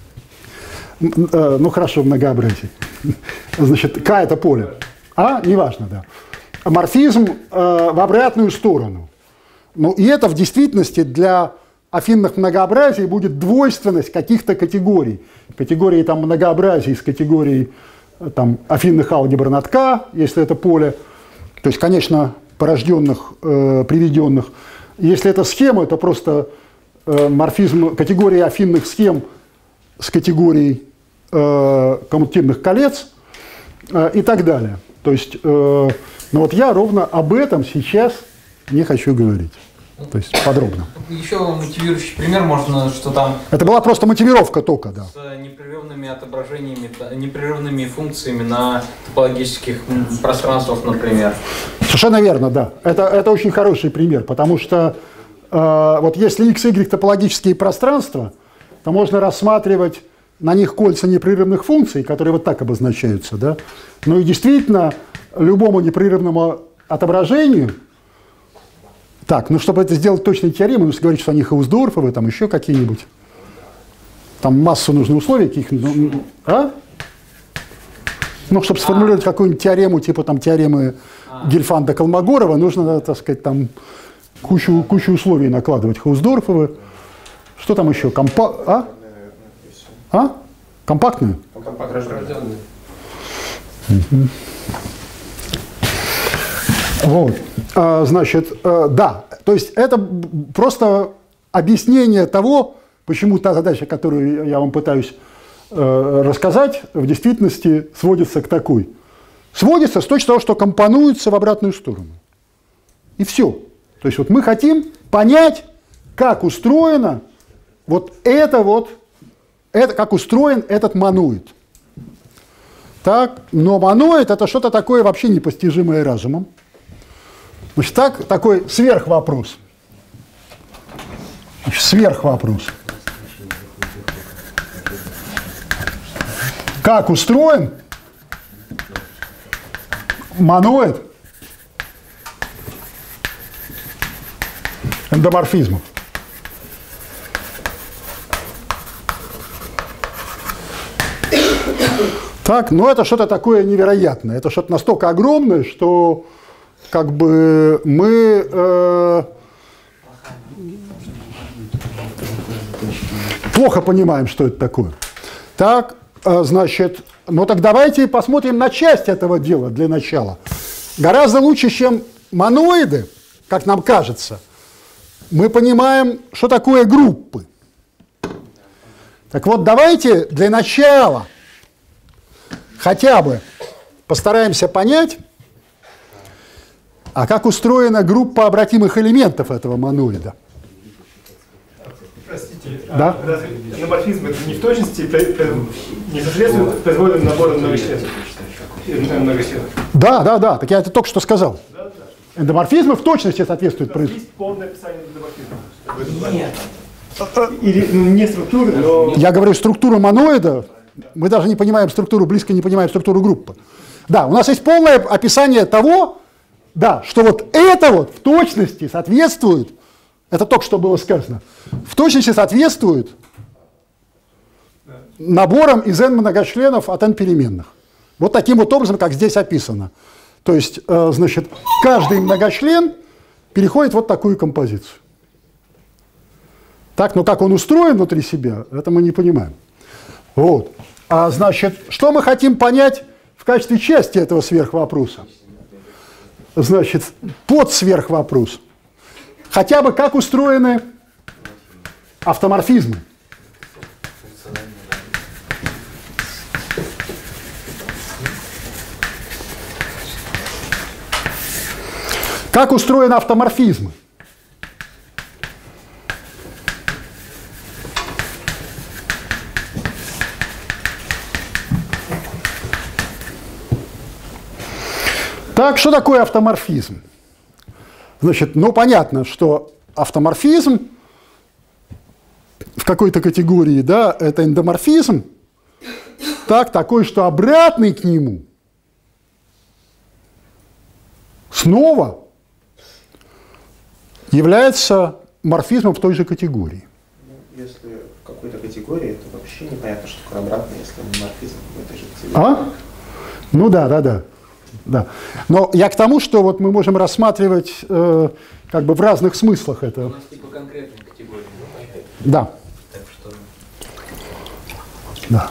Ну, хорошо, многообразий. Значит, К – это поле. А? Неважно, да. Морфизм в обратную сторону. Ну, и это в действительности для афинных многообразий будет двойственность каких-то категорий. Категории там многообразий с категорией там, афинных алгебр над К, если это поле. То есть, конечно, порожденных, приведенных. Если это схема, то просто морфизм, категории афинных схем с категорией коммутативных колец и так далее. То есть, ну вот я ровно об этом сейчас не хочу говорить. То есть подробно. Еще мотивирующий пример можно, что там... Это была просто мотивировка только, да. С непрерывными отображениями, непрерывными функциями на топологических пространствах, например. Совершенно верно, да. Это очень хороший пример, потому что вот если x, y топологические пространства, то можно рассматривать на них кольца непрерывных функций, которые вот так обозначаются, да. Ну и действительно, любому непрерывному отображению. Так, ну чтобы это сделать точной теоремой, нужно говорить, что они Хаусдорфовы, там еще какие-нибудь. Там массу нужно условий каких-нибудь. Ну, чтобы сформулировать какую-нибудь теорему, типа там теоремы Гельфанда-Колмогорова, нужно, так сказать, там кучу условий накладывать. Хаусдорфовы. Что там еще? Компактные? Компактные. Вот. Значит, да, то есть это просто объяснение того, почему та задача, которую я вам пытаюсь рассказать, в действительности сводится к такой. Сводится с точки того, что компонуется в обратную сторону. И все. То есть вот мы хотим понять, как устроено как устроен этот моноид. Так, но моноид – это что-то такое вообще непостижимое разумом. Значит, такой сверхвопрос. Сверхвопрос. Как устроен моноид эндоморфизмов? Так, но это что-то такое невероятное. Это что-то настолько огромное, что как бы мы плохо понимаем, что это такое. Так, значит, ну так давайте посмотрим на часть этого дела для начала. Гораздо лучше, чем моноиды, как нам кажется, мы понимаем, что такое группы. Так вот, давайте для начала хотя бы постараемся понять, а как устроена группа обратимых элементов этого моноида. Простите, да? Эндоморфизм это не в точности не соответствует произвольным наборам многочленов? Да. Так я это только что сказал. Эндоморфизмы в точности соответствуют произвольным. Есть полное описание эндоморфизма? Нет. Или не структуры, но... Я говорю структуру моноида. Мы даже не понимаем структуру, близко не понимаем структуру группы. Да, у нас есть полное описание того, да, что вот это вот в точности соответствует, это только что было сказано, в точности соответствует наборам из n многочленов от n переменных. Вот таким вот образом, как здесь описано. То есть, значит, каждый многочлен переходит вот такую композицию. Так, но как он устроен внутри себя, это мы не понимаем. Вот. А значит, что мы хотим понять в качестве части этого сверхвопроса? Значит, подсверхвопрос. Хотя бы как устроены автоморфизмы. Как устроены автоморфизмы? Так, что такое автоморфизм? Значит, ну понятно, что автоморфизм в какой-то категории, да, это эндоморфизм, так, такой, что обратный к нему снова является морфизмом в той же категории. Если в какой-то категории, то вообще непонятно, что такое обратный, если он морфизм в этой же категории. Ну да. Да. Но я к тому, что вот мы можем рассматривать как бы в разных смыслах это. У нас типа конкретной категории. Да. Так что... Да.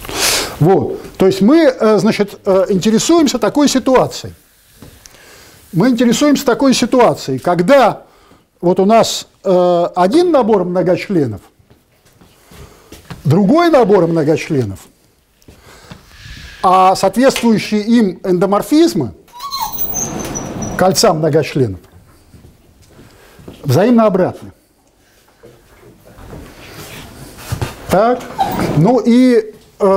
Вот. То есть мы, значит, интересуемся такой ситуацией. мы интересуемся такой ситуацией, когда вот у нас один набор многочленов, другой набор многочленов, а соответствующие им эндоморфизмы кольца многочленов взаимно обратны. Так, ну и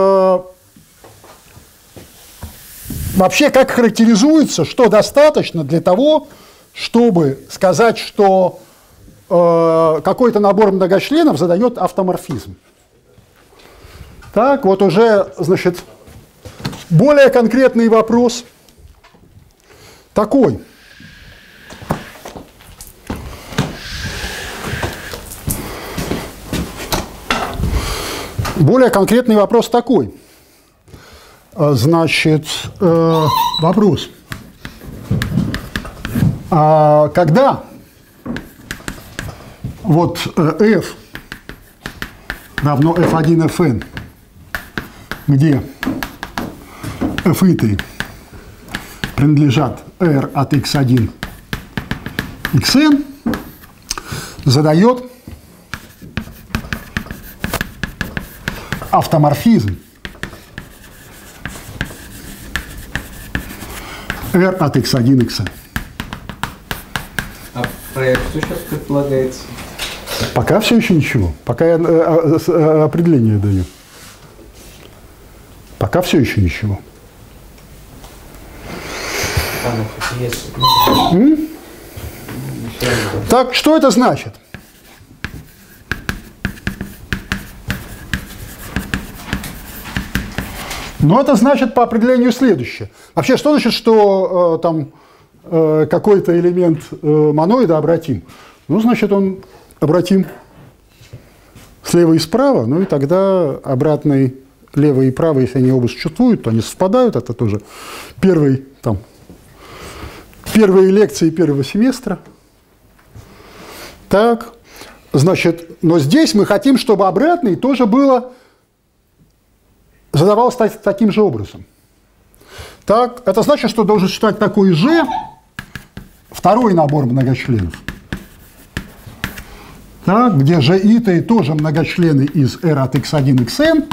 вообще как характеризуется, что достаточно для того, чтобы сказать, что какой-то набор многочленов задает автоморфизм. Так, вот уже, значит, более конкретный вопрос такой. Более конкретный вопрос такой. Значит, вопрос. Когда вот f равно f1 fn, где f и t принадлежат r от x1 xn, задает автоморфизм r от x1 xn. А проект что сейчас предполагается? Пока все еще ничего. Пока я определение даю. Пока все еще ничего. Так, что это значит? Ну, это значит по определению следующее. Вообще, что значит, что там какой-то элемент моноида обратим? Ну, значит, он обратим слева и справа, ну и тогда обратный лево и право, если они оба существуют, то они совпадают. Это тоже первые лекции первого семестра. Так, значит, но здесь мы хотим, чтобы обратный тоже задавалось таким же образом. Так, это значит, что должен существовать такой же второй набор многочленов. Так, где же и t тоже многочлены из r от x1 xn.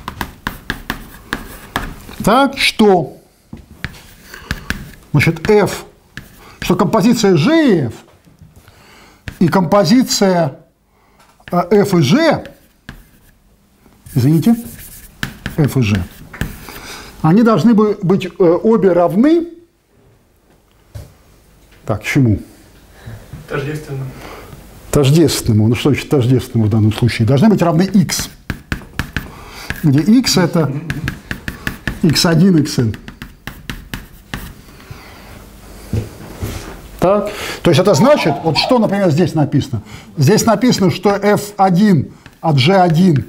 Так, что, значит, f, что композиция g и f и композиция f и g, извините, f и g, они должны быть обе равны. Так, чему? Тождественному. Тождественному. Ну что значит тождественному в данном случае? Должны быть равны x, где x это x1, xn. Так, то есть это значит, вот что, например, здесь написано. Здесь написано, что f1 от g1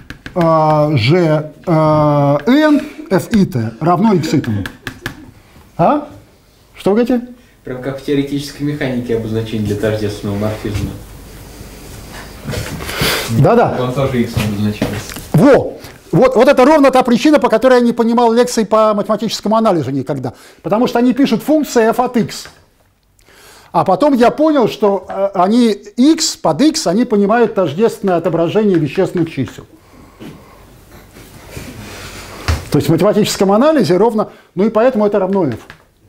gn f и t равно x итому. А? Что вы говорите? Прям как в теоретической механике обозначение для тождественного морфизма. Да-да. Он тоже x обозначается. Вот это ровно та причина, по которой я не понимал лекций по математическому анализу никогда. Потому что они пишут функции f от x. А потом я понял, что они x под x, они понимают тождественное отображение вещественных чисел. То есть в математическом анализе ровно, ну и поэтому это равно f.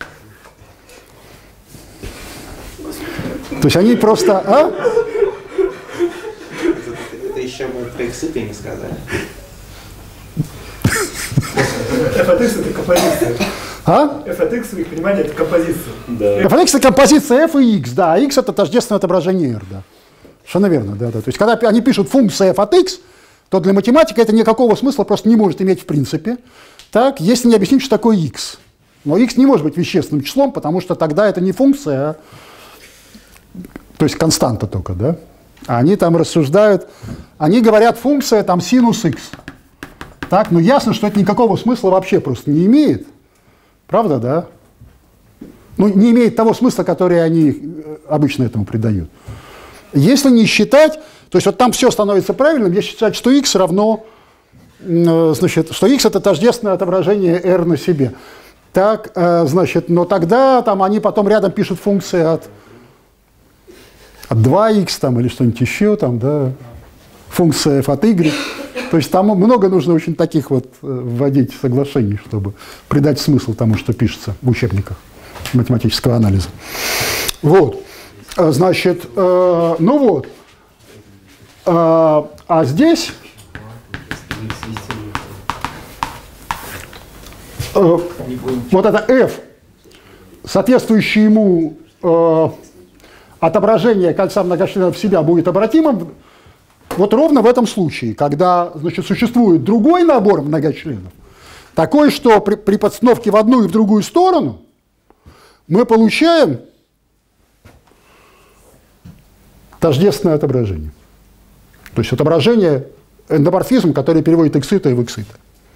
То есть они просто... Это еще мы про иксы не сказали. f от x это композиция. А? f от x, в их понимании, это композиция. Да. f от x это композиция f и x, да, а x это тождественное отображение r, да. Совершенно верно, да. То есть когда они пишут функцию f от x, то для математика это никакого смысла просто не может иметь в принципе, так, если не объяснить, что такое x. Но x не может быть вещественным числом, потому что тогда это не функция, а, то есть константа только, да. А они там рассуждают, они говорят функция там синус x. Так, но ясно, что это никакого смысла вообще просто не имеет. Правда, да? Ну, не имеет того смысла, который они обычно этому придают. Если не считать, то есть вот там все становится правильным, если считать, что x равно, значит, что x это тождественное отображение r на себе. Так, значит, но тогда там они потом рядом пишут функции от 2х там, или что-нибудь еще, там, да, функция f от y. То есть там много нужно очень таких вот вводить соглашений, чтобы придать смысл тому, что пишется в учебниках математического анализа. Вот, значит, ну вот, а здесь вот это f, соответствующее ему отображение кольца многочленов в себя будет обратимым вот ровно в этом случае, когда, значит, существует другой набор многочленов, такой, что при подстановке в одну и в другую сторону мы получаем тождественное отображение. То есть отображение, эндоморфизм, который переводит икситое в икситое.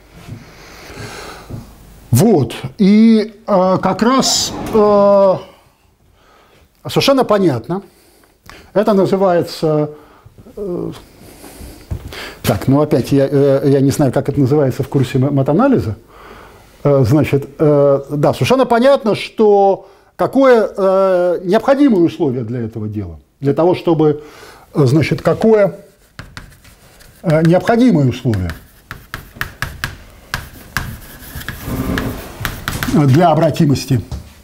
Вот, и как раз совершенно понятно, это называется, так, ну опять я не знаю, как это называется в курсе матанализа, значит, да, совершенно понятно, что какое необходимое условие для этого дела, для того, чтобы, значит, какое необходимое условие для обратимости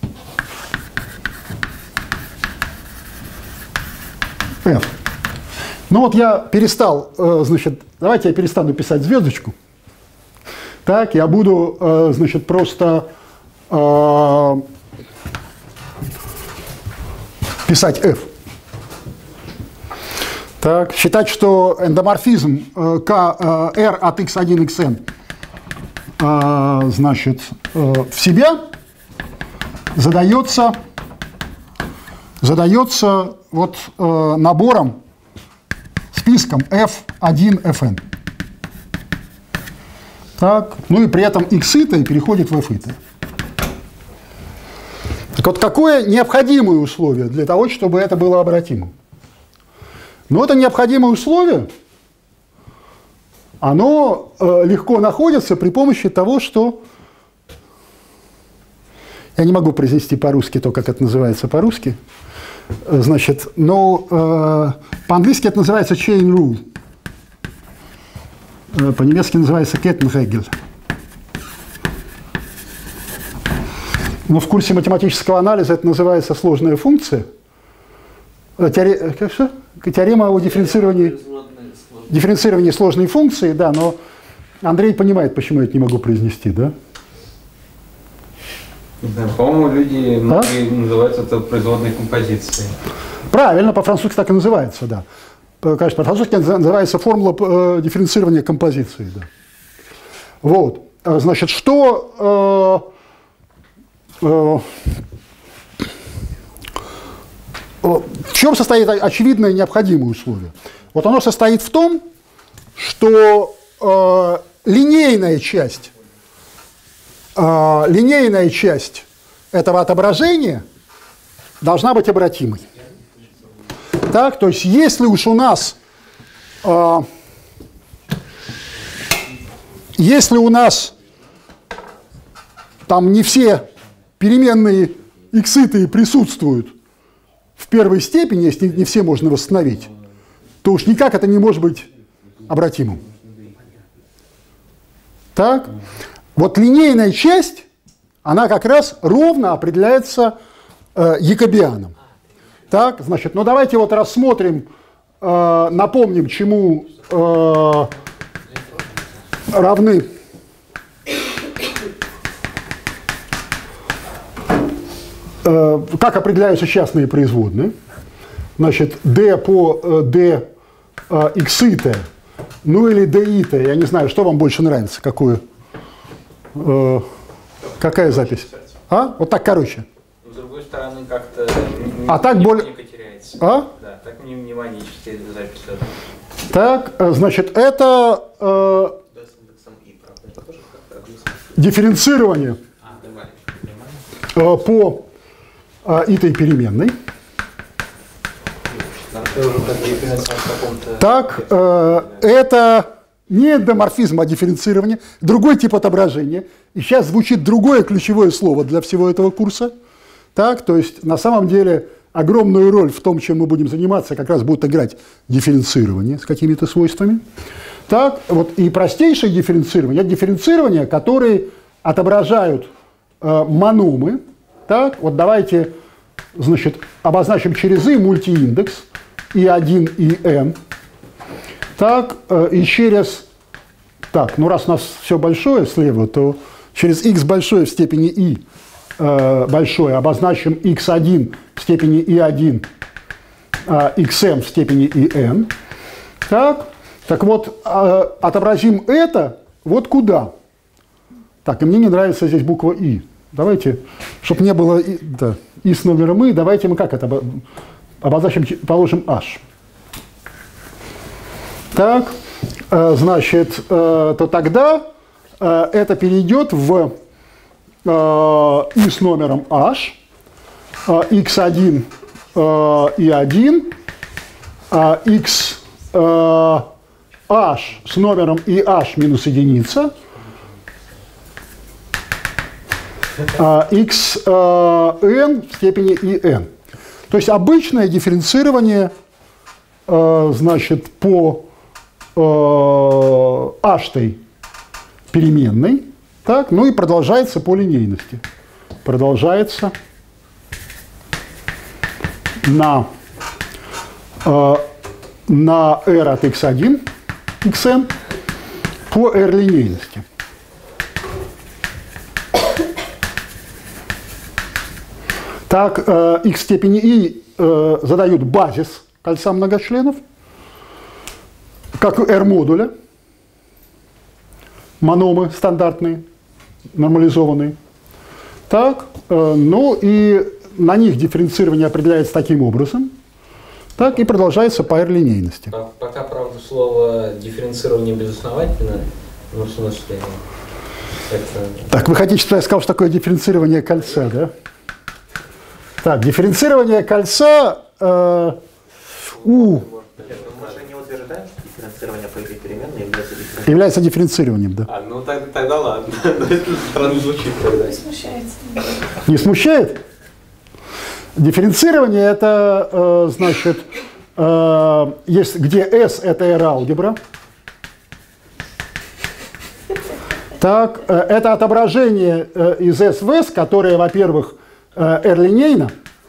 f. Ну вот я перестал, значит, давайте я перестану писать звездочку. Так, я буду, значит, просто писать f. Так, считать, что эндоморфизм R от x1, xn, значит, в себя задается вот набором, списком f1, fn. Так, ну и при этом x-итое переходит в f-итое. Так вот, какое необходимое условие для того, чтобы это было обратимым? Но это необходимое условие, оно легко находится при помощи того, что... Я не могу произнести по-русски то, как это называется по-русски. Значит, но по-английски это называется chain rule. По-немецки называется Kettenregel. Но в курсе математического анализа это называется сложная функция. Теорема о дифференцировании сложной функции, да, но Андрей понимает, почему я это не могу произнести, да? Да, по-моему, люди многие называют это производной композицией. Правильно, по-французски так и называется, да. Конечно, по-французски называется формула дифференцирования композиции, да. Вот, значит, что... в чем состоит очевидное необходимое условие? Вот оно состоит в том, что линейная часть этого отображения должна быть обратимой. Так, то есть если уж у нас там не все переменные икситые присутствуют в первой степени, если не все можно восстановить, то уж никак это не может быть обратимым. Так? Вот линейная часть, она как раз ровно определяется якобианом. Так, значит, ну давайте вот рассмотрим, напомним, чему равны как определяются частные производные. Значит, d по d x-итое, ну или d-итое, я не знаю, что вам больше нравится, какая запись? А? Вот так короче. С другой стороны, как-то так более... теряется. А? Да, так внимание читает запись. Так, значит, это дифференцирование по итой переменной. Так, это не эндоморфизм, а дифференцирование, другой тип отображения. И сейчас звучит другое ключевое слово для всего этого курса. Так, то есть на самом деле огромную роль в том, чем мы будем заниматься, как раз будет играть дифференцирование с какими-то свойствами. Так, вот и простейшее дифференцирование – это дифференцирование, которые отображают мономы. Так, вот давайте, значит, обозначим через и мультииндекс и1, и n. Так, и через, так, ну раз у нас все большое слева, то через x большое в степени и большое обозначим x1 в степени и1, xm в степени in. Так вот, отобразим это вот куда. Так, и мне не нравится здесь буква и. Давайте, чтобы не было и с номером и, давайте мы как это обозначим, положим h. Так, значит, то тогда это перейдет в и с номером h, x1 и 1, x h с номером и h минус единица, x n в степени и n. То есть обычное дифференцирование, значит, по h-той переменной, так, ну и продолжается по линейности. Продолжается на r от x1, xn по r линейности. Так, x в степени и задают базис кольца многочленов, как у r-модуля, мономы стандартные, нормализованные. Так, ну и на них дифференцирование определяется таким образом, так и продолжается по r-линейности. Пока, правда, слово дифференцирование безосновательно, ну, в смысле... Так, вы хотите, чтобы я сказал, что такое дифференцирование кольца, да? Так, дифференцирование кольца Мы же не утверждаем, что дифференцирование по этой переменной является дифференцированием, да. Ну тогда ладно. Странно звучит тогда. Не смущается. Не смущает? Дифференцирование – это, значит, есть, где S – это R-алгебра. Так, это отображение из S в S, которое, во-первых, R-линейно.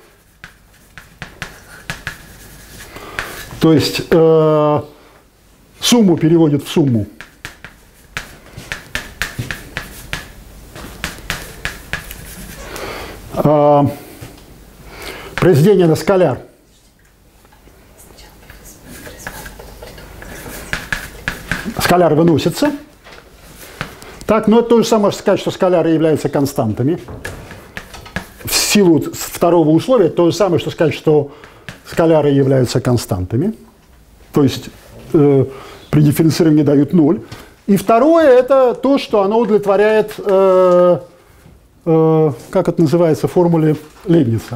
То есть сумму переводит в сумму. Произведение на скаляр. Скаляр выносится. Так, но это то же самое, что сказать, что скаляры являются константами. В силу второго условия, то же самое, что сказать, что скаляры являются константами. То есть при дифференцировании дают 0. И второе, это то, что оно удовлетворяет, как это называется, формуле Лейбница.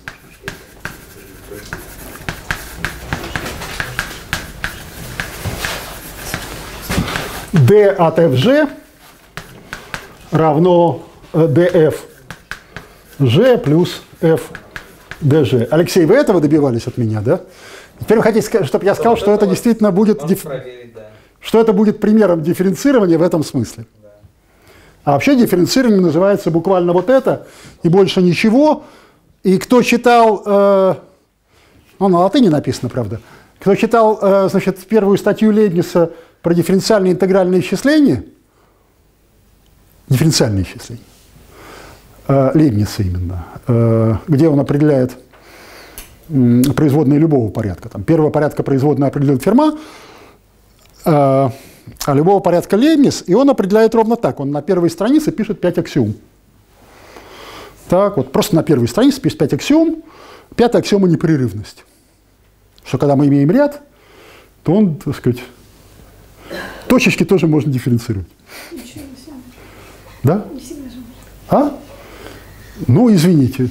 D от FG равно DF G плюс F DG. Алексей, вы этого добивались от меня, да? Теперь вы хотите, чтобы я сказал, что это действительно будет, что это будет примером дифференцирования в этом смысле. А вообще дифференцирование называется буквально вот это и больше ничего. И кто читал, ну на латыни написано, правда, кто читал, значит, первую статью Лейбница про дифференциальные интегральные исчисления, Лейбница именно, где он определяет производные любого порядка. Там, первого порядка производная определяет Ферма, а любого порядка Лейбниц, и он определяет ровно так. Он на первой странице пишет 5 аксиом. Так, вот просто на первой странице пишет 5 аксиом. Пятая аксиома — непрерывность. Что когда мы имеем ряд, то он, так сказать, точечки тоже можно дифференцировать. Ничего не всегда. Да? Не всегда же. А? Ну, извините.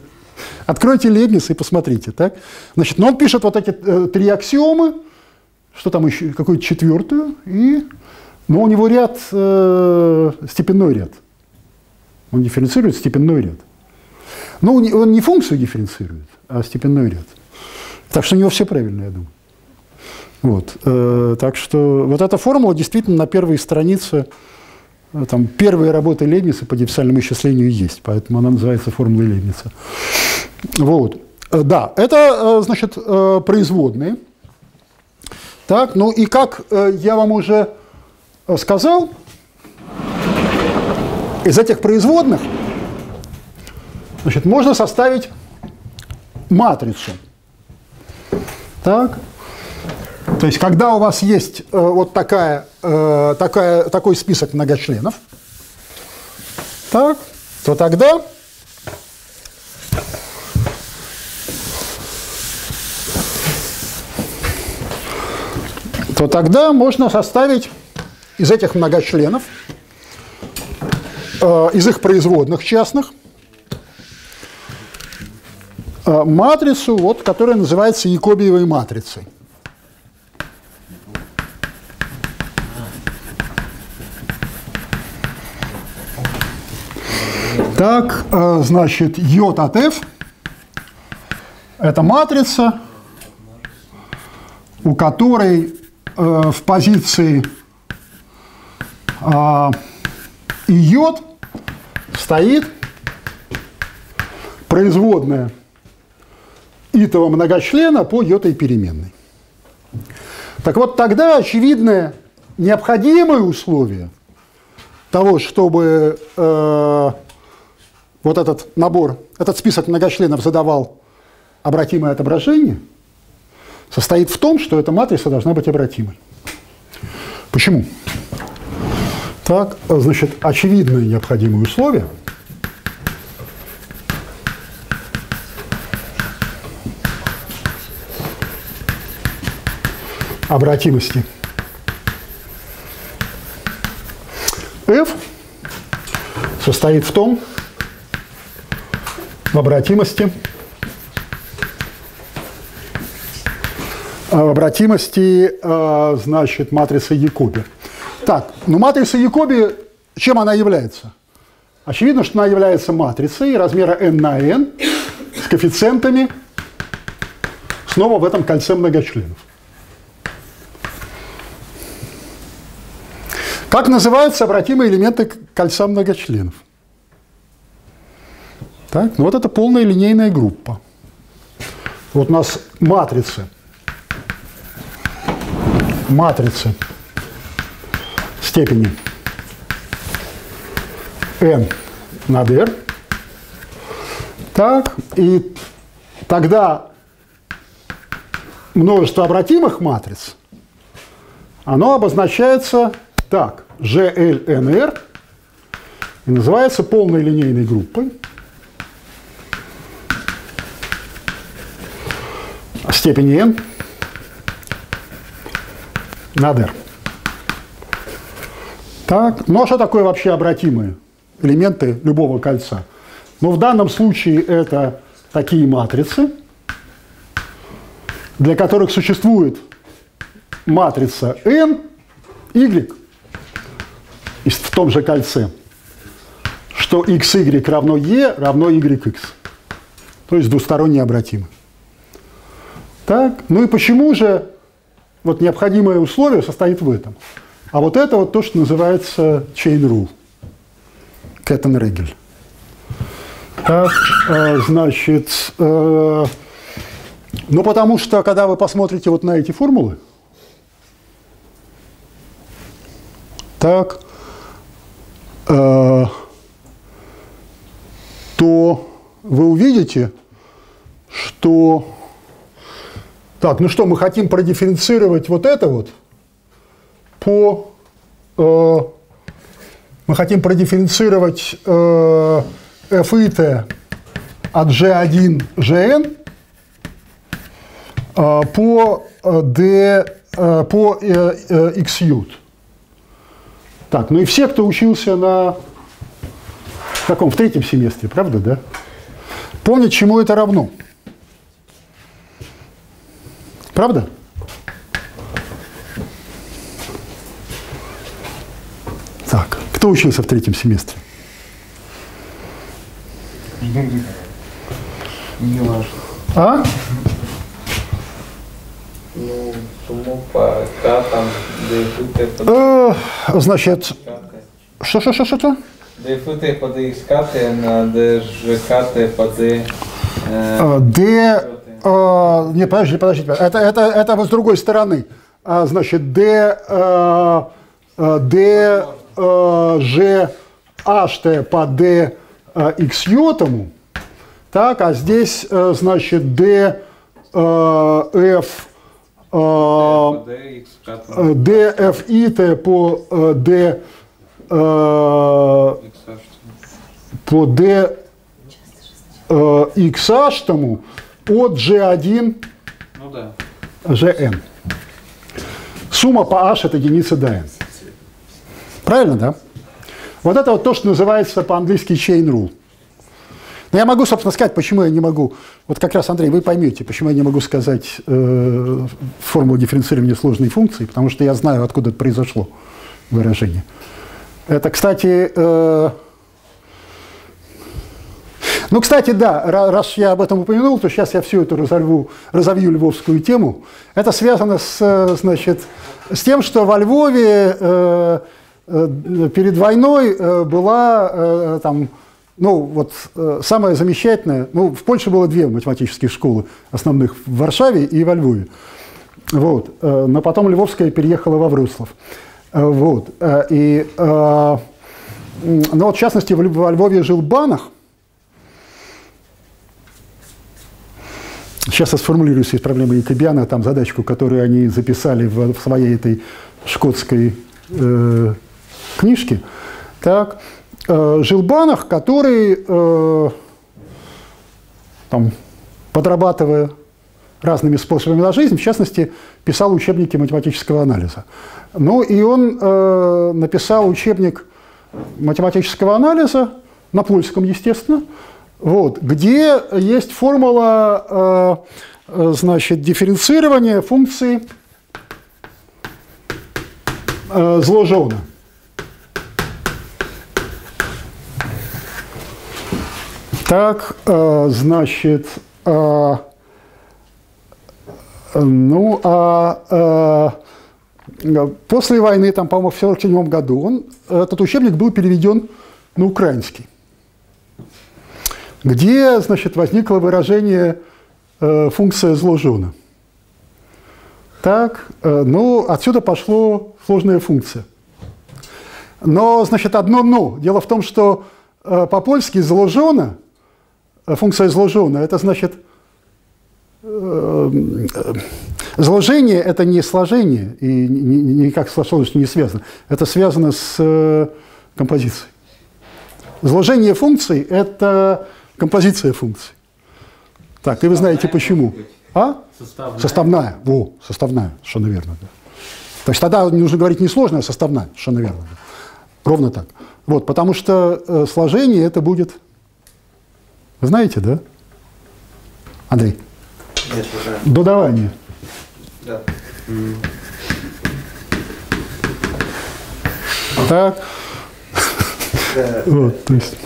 Откройте Лейбниц и посмотрите. Так? Значит, но он пишет вот эти 3 аксиомы, что там еще, какую-то четвертую, но у него ряд, степенной ряд. Он дифференцирует степенной ряд. Но он не функцию дифференцирует, а степенной ряд. Так что у него все правильно, я думаю. Вот. Так что вот эта формула действительно на первой странице, там, первые работы Лейбница по дифференциальному исчислению есть, поэтому она называется формулой Лейбница. Вот. Да, это, значит, производные. Так, ну и как я вам уже сказал, из этих производных, значит, можно составить матрицу. Так. То есть, когда у вас есть вот такой список многочленов, так, то тогда можно составить из этих многочленов, из их производных частных, матрицу, вот, которая называется Якобиевой матрицей. Так, значит, J от F – это матрица, у которой в позиции и йод стоит производная итого многочлена по йотой переменной. Так вот, тогда очевидное необходимое условие того, чтобы вот этот набор, этот список многочленов задавал обратимое отображение, состоит в том, что эта матрица должна быть обратимой. Почему? Так, значит, очевидное необходимое условие обратимости F состоит в том, в обратимости значит, матрицы Якоби. Так, ну матрица Якоби, чем она является? Очевидно, что она является матрицей размера n на n с коэффициентами снова в этом кольце многочленов. Как называются обратимые элементы кольца многочленов? Так, ну вот это полная линейная группа. Вот у нас матрицы степени n над r. Так, и тогда множество обратимых матриц, оно обозначается так, GLNR, и называется полной линейной группой степени n над r. Так, ну а что такое вообще обратимые элементы любого кольца? Ну, в данном случае это такие матрицы, для которых существует матрица n, y в том же кольце, что xy равно e равно yx, то есть двусторонне обратимы. Так, ну и почему же вот необходимое условие состоит в этом? А вот это вот то, что называется chain rule, Кетtenregel. Так, значит, ну потому что, когда вы посмотрите вот на эти формулы, так, то вы увидите, что... Так, ну что, мы хотим продифференцировать вот это вот по... мы хотим продифференцировать f и t от g1, gn по xu. Так, ну и все, кто учился на каком, в третьем семестре, правда, да? Помнят, чему это равно. Правда? Кто учился в 3-м семестре? Не важно. А? Ну, сумму по К там, ДФТ, Значит, что? ДФТ по ДХКТ на ДЖКТ по Д... Не, подождите. Это вот с другой стороны. Значит, ДЖHT по DXJ, так, а здесь, значит, DFIT по DXH от G1 GN. Сумма по H это единица до N. Правильно, да? Вот это вот то, что называется по-английски chain rule. Но я могу, собственно, сказать, почему я не могу. Вот как раз, Андрей, вы поймете, почему я не могу сказать формулу дифференцирования сложной функции, потому что я знаю, откуда это произошло выражение. Это, кстати, ну, кстати, да, раз я об этом упомянул, то сейчас я всю эту разовью львовскую тему. Это связано значит, с тем, что во Львове перед войной была там, ну, вот самое замечательное, ну, в Польше было 2 математические школы основных, в Варшаве и во Львове. Вот. Но потом Львовская переехала во Вроцлав. Вот. И, ну, вот, в частности, во Львове жил Банах. Сейчас я сформулирую здесь проблемы Якобиана, там задачку, которую они записали в своей этой шкотской книжке. Так, жил Банах, который, там, подрабатывая разными способами на жизнь, в частности, писал учебники математического анализа. Ну и он написал учебник математического анализа, на польском, естественно, вот, где есть формула значит, дифференцирования функции Зложона. Так, значит, после войны, там, по-моему, в 1947 году, этот учебник был переведен на украинский, где, значит, возникло выражение функция Зложона. Так, ну, отсюда пошло сложная функция. Но, значит, одно «но». Дело в том, что по-польски Зложона, функция Зложона, это значит, сложение – это не сложение, и никак с сложностью не связано. Это связано с композицией. Сложение функций – это композиция функций. Так, и вы знаете почему. А? Составная. Во, составная, совершенно верно. Да. То есть тогда нужно говорить не сложная, а составная, совершенно верно. Да. Ровно так. Вот, потому что сложение это будет, вы знаете, да? Андрей? Нет, уже. Додавание. Да. Так. Вот,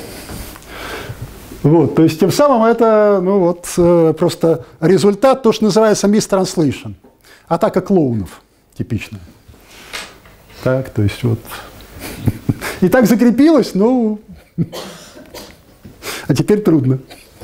то есть тем самым это, ну вот, просто результат, то, что называется mistranslation, атака клоунов, типичная. Так, то есть вот. И так закрепилось, ну, а теперь трудно.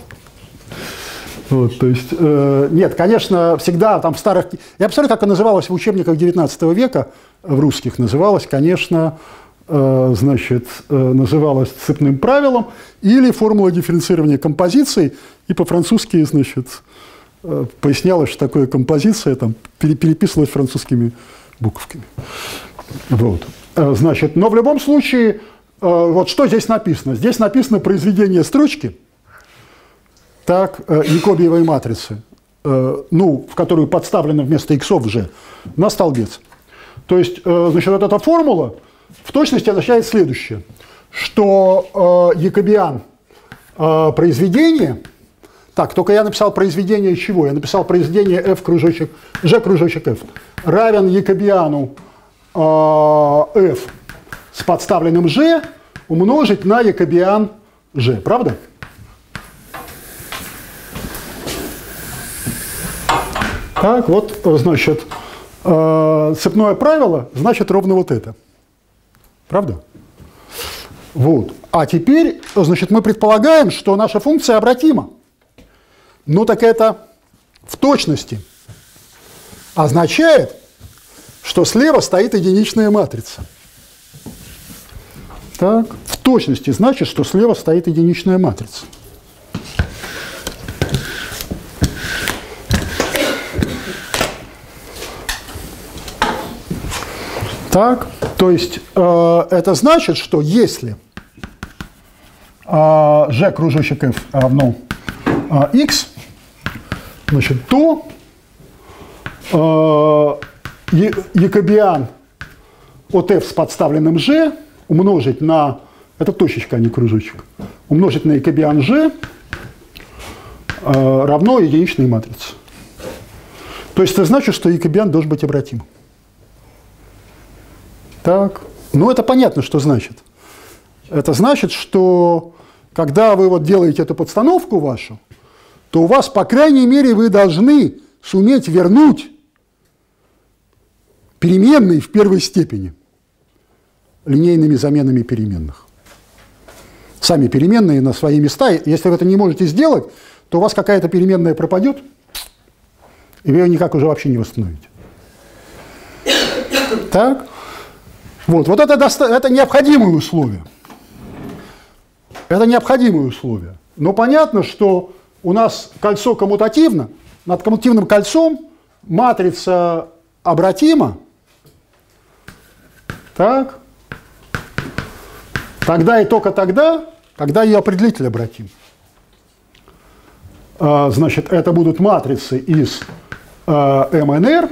Вот, то есть, нет, конечно, всегда там в старых... Я посмотрю, как это называлось в учебниках XIX века, в русских называлось, конечно, значит, называлось цепным правилом или формула дифференцирования композиций, и по-французски, значит, пояснялось, что такое композиция, там, переписывалось французскими буковками. Вот. Значит, но в любом случае, вот что здесь написано? Здесь написано произведение строчки, так, Якобиевой матрицы, ну, в которую подставлено вместо иксов же, на столбец. То есть, значит, вот эта формула в точности означает следующее, что Якобиан произведение, так, только я написал произведение чего? Я написал произведение f кружочек, g кружочек f равен Якобиану f с подставленным g умножить на якобиан g. Правда? Так, вот, значит, цепное правило значит ровно вот это. Правда? Вот. А теперь, значит, мы предполагаем, что наша функция обратима. Ну так это в точности означает, что слева стоит единичная матрица. Так, в точности значит, что слева стоит единичная матрица. Так, то есть это значит, что если g кружочек f равно x, значит, то якобиан от f с подставленным g умножить на, это точечка, а не кружочек, умножить на якобиан g равно единичной матрице. То есть это значит, что якобиан должен быть обратим. Так, ну это понятно, что значит. Это значит, что когда вы вот делаете эту подстановку вашу, то у вас, по крайней мере, вы должны суметь вернуть переменные в первой степени линейными заменами переменных. Сами переменные на свои места. Если вы это не можете сделать, то у вас какая-то переменная пропадет, и вы ее никак уже вообще не восстановите. Так. Вот это необходимые условия. Это необходимые условия. Но понятно, что у нас кольцо коммутативно. Над коммутативным кольцом матрица обратима. Так. Тогда и только тогда, когда ее определитель обратим. Значит, это будут матрицы из МНР,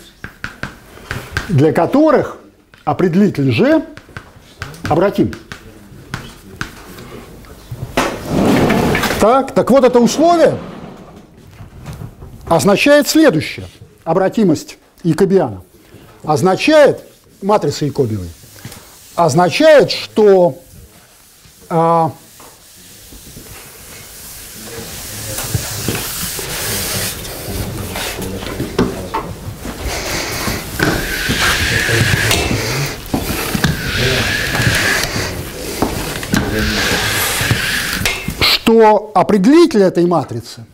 для которых определитель G обратим. Так вот это условие означает следующее. Обратимость якобиана означает, матрицы якобиевой, означает, что определитель этой матрицы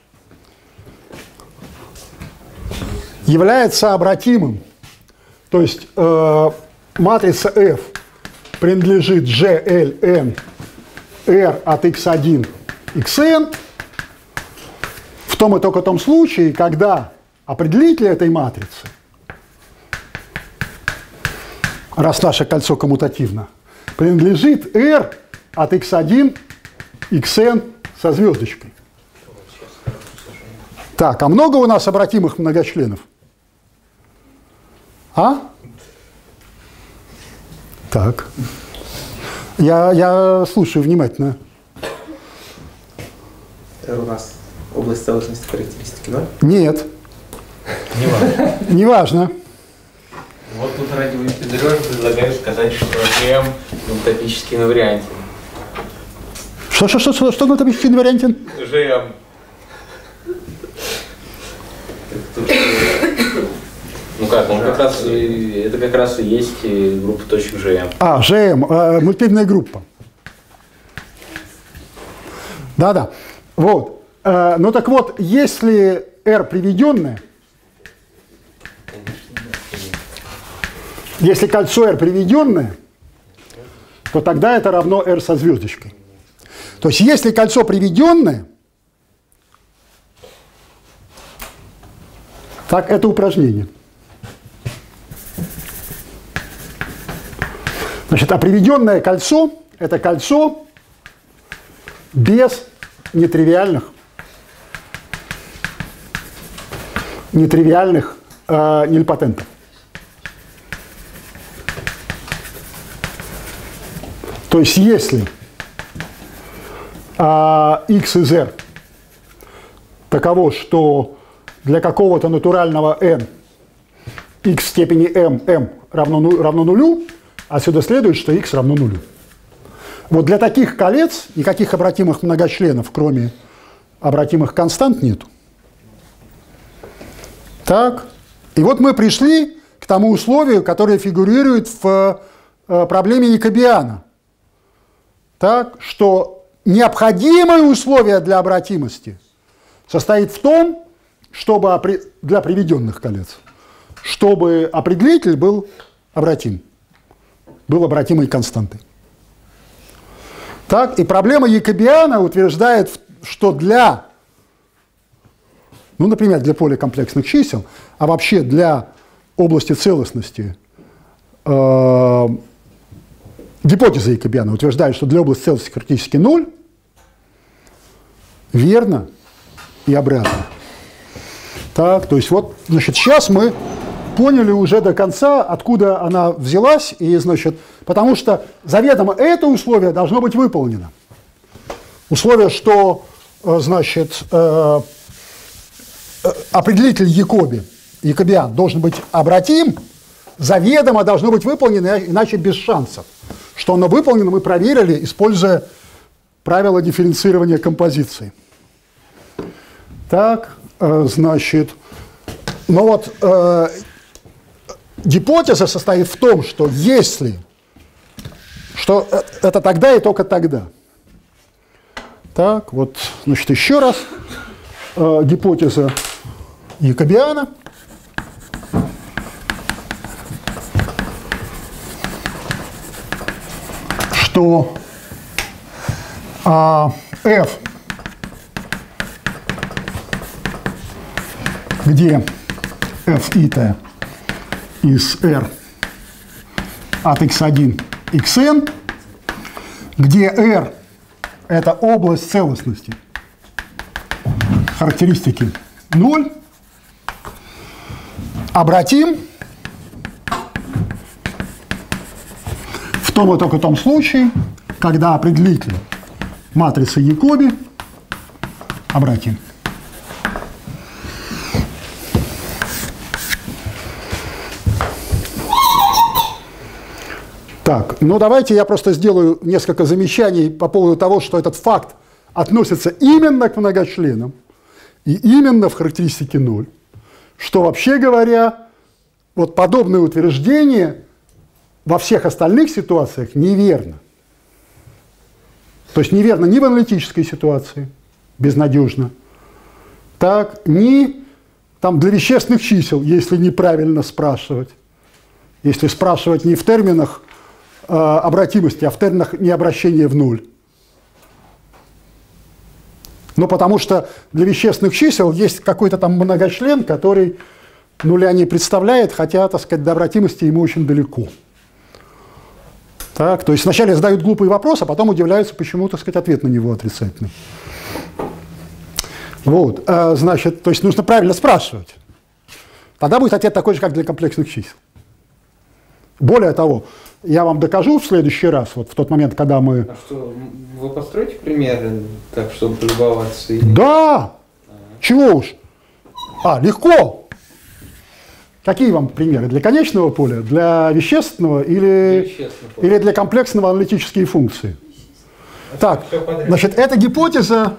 является обратимым. То есть матрица F принадлежит GLN R от x1 xn в том и только том случае, когда определитель этой матрицы, раз наше кольцо коммутативно, принадлежит R от x1 xn со звездочкой. Так, а много у нас обратимых многочленов? А? Так. Я слушаю внимательно. Это у нас область целостности характеристики, да? Нет. Не важно. Не важно. Вот тут ради Петрёва предлагаю сказать, что GM утопически инвариантен. Что на утопически инвариантен? GM. Ну как, он как раз, это как раз и есть группа точек GM. GM, мультипольная группа. Да-да. Вот. Ну так вот, если R приведенное, если кольцо R приведенное, то тогда это равно R со звездочкой. То есть если кольцо приведенное, так это упражнение. Значит, а приведенное кольцо – это кольцо без нетривиальных нильпотентов. То есть если x из r таково, что для какого-то натурального n x в степени m равно нулю, отсюда следует, что x равно нулю. Вот для таких колец никаких обратимых многочленов, кроме обратимых констант, нету. Так, и вот мы пришли к тому условию, которое фигурирует в проблеме Якобиана. Так, что необходимое условие для обратимости состоит в том, чтобы для приведенных колец, чтобы определитель был обратим, был обратимой константой. Так, и проблема Якобиана утверждает, что для, ну, например, для поля комплексных чисел, а вообще для области целостности, гипотеза Якобиана утверждает, что для области целостности характеристики 0 верно и обратно. Так, то есть вот, значит, сейчас мы поняли уже до конца, откуда она взялась, и, значит, потому что заведомо это условие должно быть выполнено. Условие, что, значит, определитель Якобиан должен быть обратим, заведомо должно быть выполнено, иначе без шансов. Что оно выполнено, мы проверили, используя правило дифференцирования композиции. Так, значит, ну вот гипотеза состоит в том, что если, что это тогда и только тогда. Так, вот, значит, еще раз гипотеза Якобиана. Что f, где f ита из R от x1 xn, где R – это область целостности характеристики 0, обратим в том и только том случае, когда определитель матрицы Якоби обратим. Так, ну давайте я просто сделаю несколько замечаний по поводу того, что этот факт относится именно к многочленам и именно в характеристике 0, что, вообще говоря, вот подобное утверждение во всех остальных ситуациях неверно. То есть неверно ни в аналитической ситуации, безнадежно, так, ни там, для вещественных чисел, если неправильно спрашивать. Если спрашивать не в терминах обратимости, а в терминах необращения в нуль. Ну, потому что для вещественных чисел есть какой-то там многочлен, который нуля не представляет, хотя, так сказать, до обратимости ему очень далеко. Так, то есть вначале задают глупый вопрос, а потом удивляются, почему, так сказать, ответ на него отрицательный. Вот, значит, то есть нужно правильно спрашивать. Тогда будет ответ такой же, как для комплексных чисел. Более того, я вам докажу в следующий раз, вот в тот момент, когда мы... А что, вы построите примеры так, чтобы полюбоваться? Или... Да! Чего уж? Легко! Какие вам примеры? Для конечного поля, для вещественного или для комплексного аналитические функции? Так, значит, эта гипотеза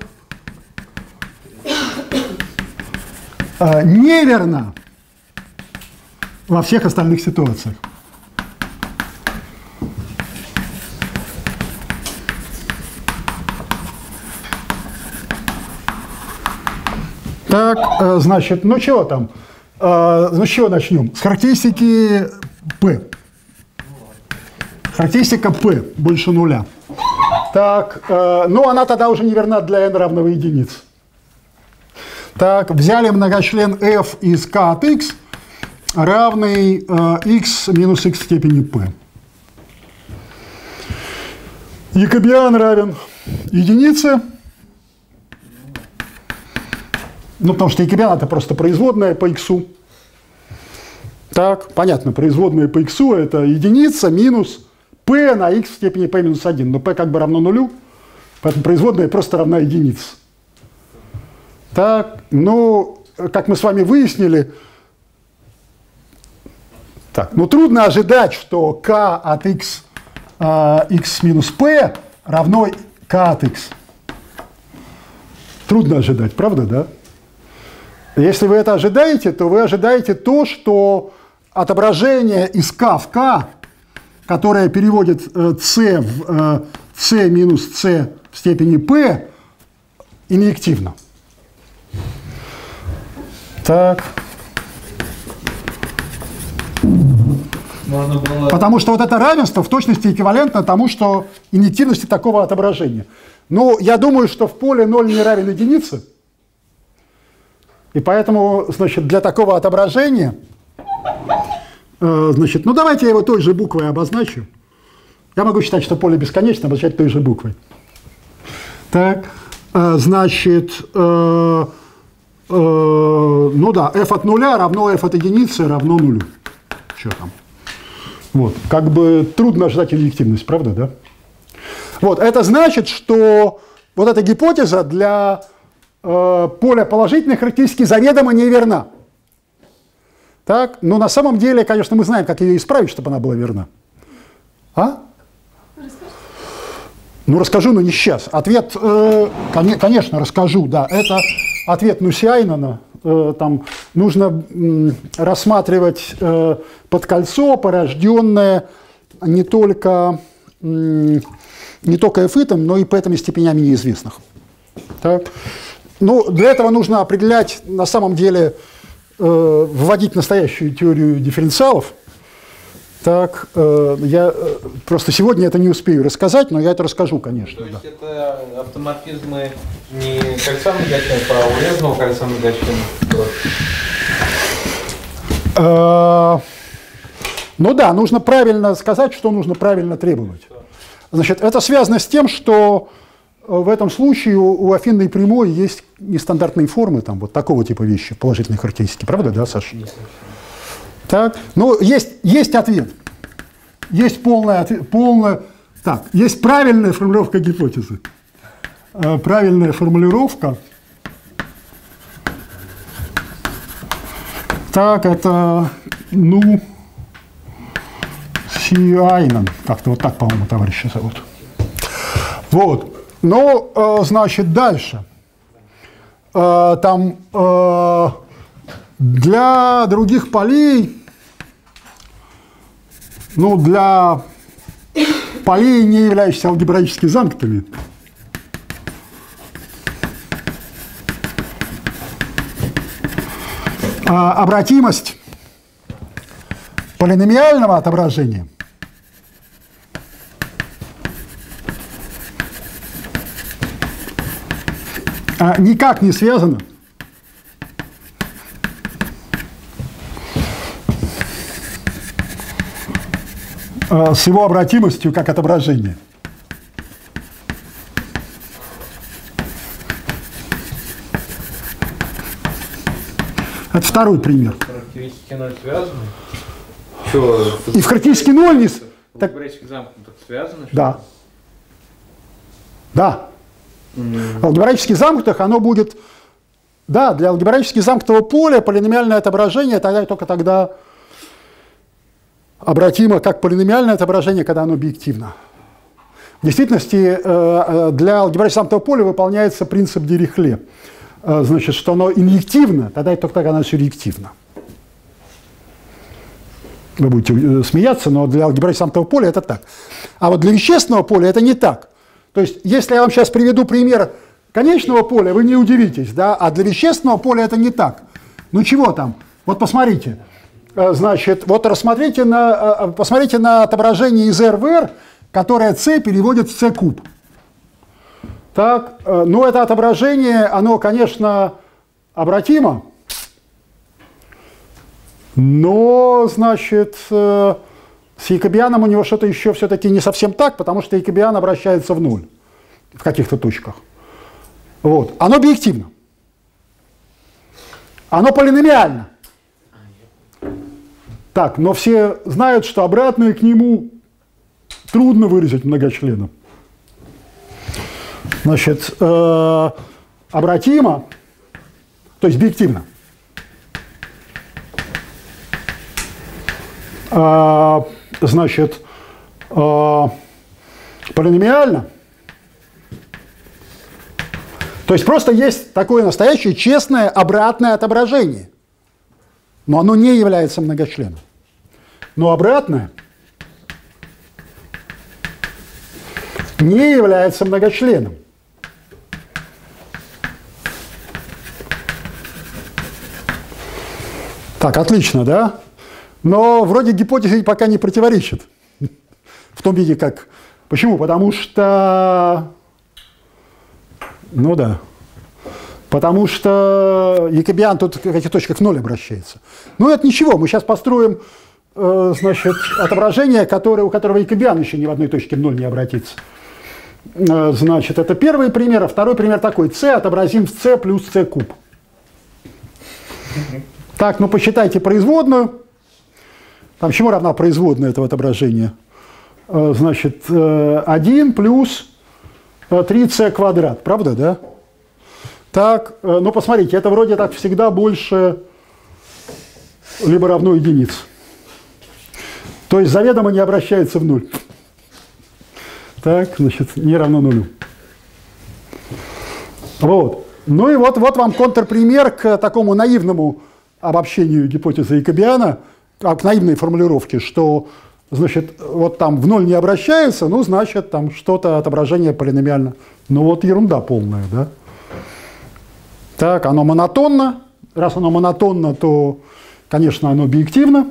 неверна во всех остальных ситуациях. Так, значит, ну чего там? Ну, с чего начнем? С характеристики P. Характеристика P больше нуля. Так, ну она тогда уже не верна для n равного единице. Так, взяли многочлен f из k от x, равный x минус x в степени p. Якобиан равен единице. Ну, потому что Якобиан – это просто производная по x. Так, понятно, производная по x – это единица минус p на x в степени p минус 1. Но p как бы равно нулю, поэтому производная просто равна единице. Так, ну, как мы с вами выяснили, Так, ну трудно ожидать, что k от x, x минус p равно k от x. Трудно ожидать, правда, да? Если вы это ожидаете, то вы ожидаете то, что отображение из k в k, которое переводит c в c минус c в степени p, инъективно. Так. Можно было... Потому что вот это равенство в точности эквивалентно тому, что инъективности такого отображения. Ну, я думаю, что в поле 0 не равен единице. И поэтому, значит, для такого отображения, значит, ну давайте я его той же буквой обозначу. Я могу считать, что поле бесконечно, обозначать той же буквой. Так, значит, ну да, f от нуля равно f от единицы равно нулю. Что там? Вот, как бы трудно ожидать инъективность, правда, да? Вот, это значит, что вот эта гипотеза для поля положительной характеристики заведомо неверна. Так, но на самом деле, конечно, мы знаем, как ее исправить, чтобы она была верна. А? Ну, расскажу, но не сейчас. Ответ, конечно, расскажу, да. Это ответ Нусяйнена. Там нужно рассматривать подкольцо, порожденное не только эфитом, но и пэтами степенями неизвестных. Так. Ну, для этого нужно определять, на самом деле, вводить настоящую теорию дифференциалов. Так, я просто сегодня это не успею рассказать, но я это расскажу, конечно. То есть это автоморфизмы не кольца многочленов, а урезанного кольца многочленов? Ну да, нужно правильно сказать, что нужно правильно требовать. Значит, это связано с тем, что в этом случае у афинной прямой есть нестандартные формы, там, вот такого типа вещи, положительные характеристики. Правда, да, Саша? Так, ну, есть ответ. Есть так, есть правильная формулировка гипотезы. Правильная формулировка. Так, это, ну, Сиайнен. Как-то вот так, по-моему, товарища зовут. Вот. Ну, значит, дальше. Там для других полей, ну, для полей, не являющихся алгебраически замкнутыми, обратимость полиномиального отображения никак не связана с его обратимостью как отображение. Это второй пример. Характеристики 0 связаны? И в характеристике 0 не... В алгебраических замкнутых связаны? Да. Да. В алгебраически замкнутых оно будет... Да, для алгебраически замкнутого поля полиномиальное отображение тогда и только тогда обратимо как полиномиальное отображение, когда оно биективно. В действительности для алгебраически замкнутого поля выполняется принцип Дирихле. Значит, что оно инъективно, тогда и только тогда оно сюръективно. Вы будете смеяться, но для алгебраически замкнутого поля это так. А вот для вещественного поля это не так. То есть, если я вам сейчас приведу пример конечного поля, вы не удивитесь, да? А для вещественного поля это не так. Ну чего там? Вот посмотрите. Значит, вот посмотрите на отображение из R в R, которое C переводит в C куб. Так, ну это отображение, оно, конечно, обратимо, но, значит, с якобианом у него что-то еще все-таки не совсем так, потому что якобиан обращается в ноль в каких-то точках. Вот. Оно биективно. Оно полиномиально. Так, но все знают, что обратное к нему трудно выразить многочленом. Значит, обратимо, то есть биективно. значит, полиномиально. То есть просто есть такое настоящее честное обратное отображение. Но оно не является многочленом. Но обратное не является многочленом. Так, отлично, да? Но вроде гипотезе пока не противоречит. В том виде, как... Почему? Потому что... Ну да. Потому что якобиан тут в этих точках в ноль обращается. Ну это ничего, мы сейчас построим, значит, отображение, у которого якобиан еще ни в одной точке в ноль не обратится. Значит, это первый пример, а второй пример такой. c отобразим в c плюс c куб. Так, ну посчитайте производную. Там чему равна производная этого отображения? Значит, 1 плюс 3c квадрат. Правда, да? Так, ну посмотрите, это вроде так всегда больше либо равно единице. То есть заведомо не обращается в ноль. Так, значит, не равно нулю. Вот. Ну и вот вам контрпример к такому наивному обобщению гипотезы якобиана, к наивной формулировке, что, значит, вот там в ноль не обращается, ну, значит, там что-то отображение полиномиально. Ну вот ерунда полная, да? Так, оно монотонно. Раз оно монотонно, то, конечно, оно биективно.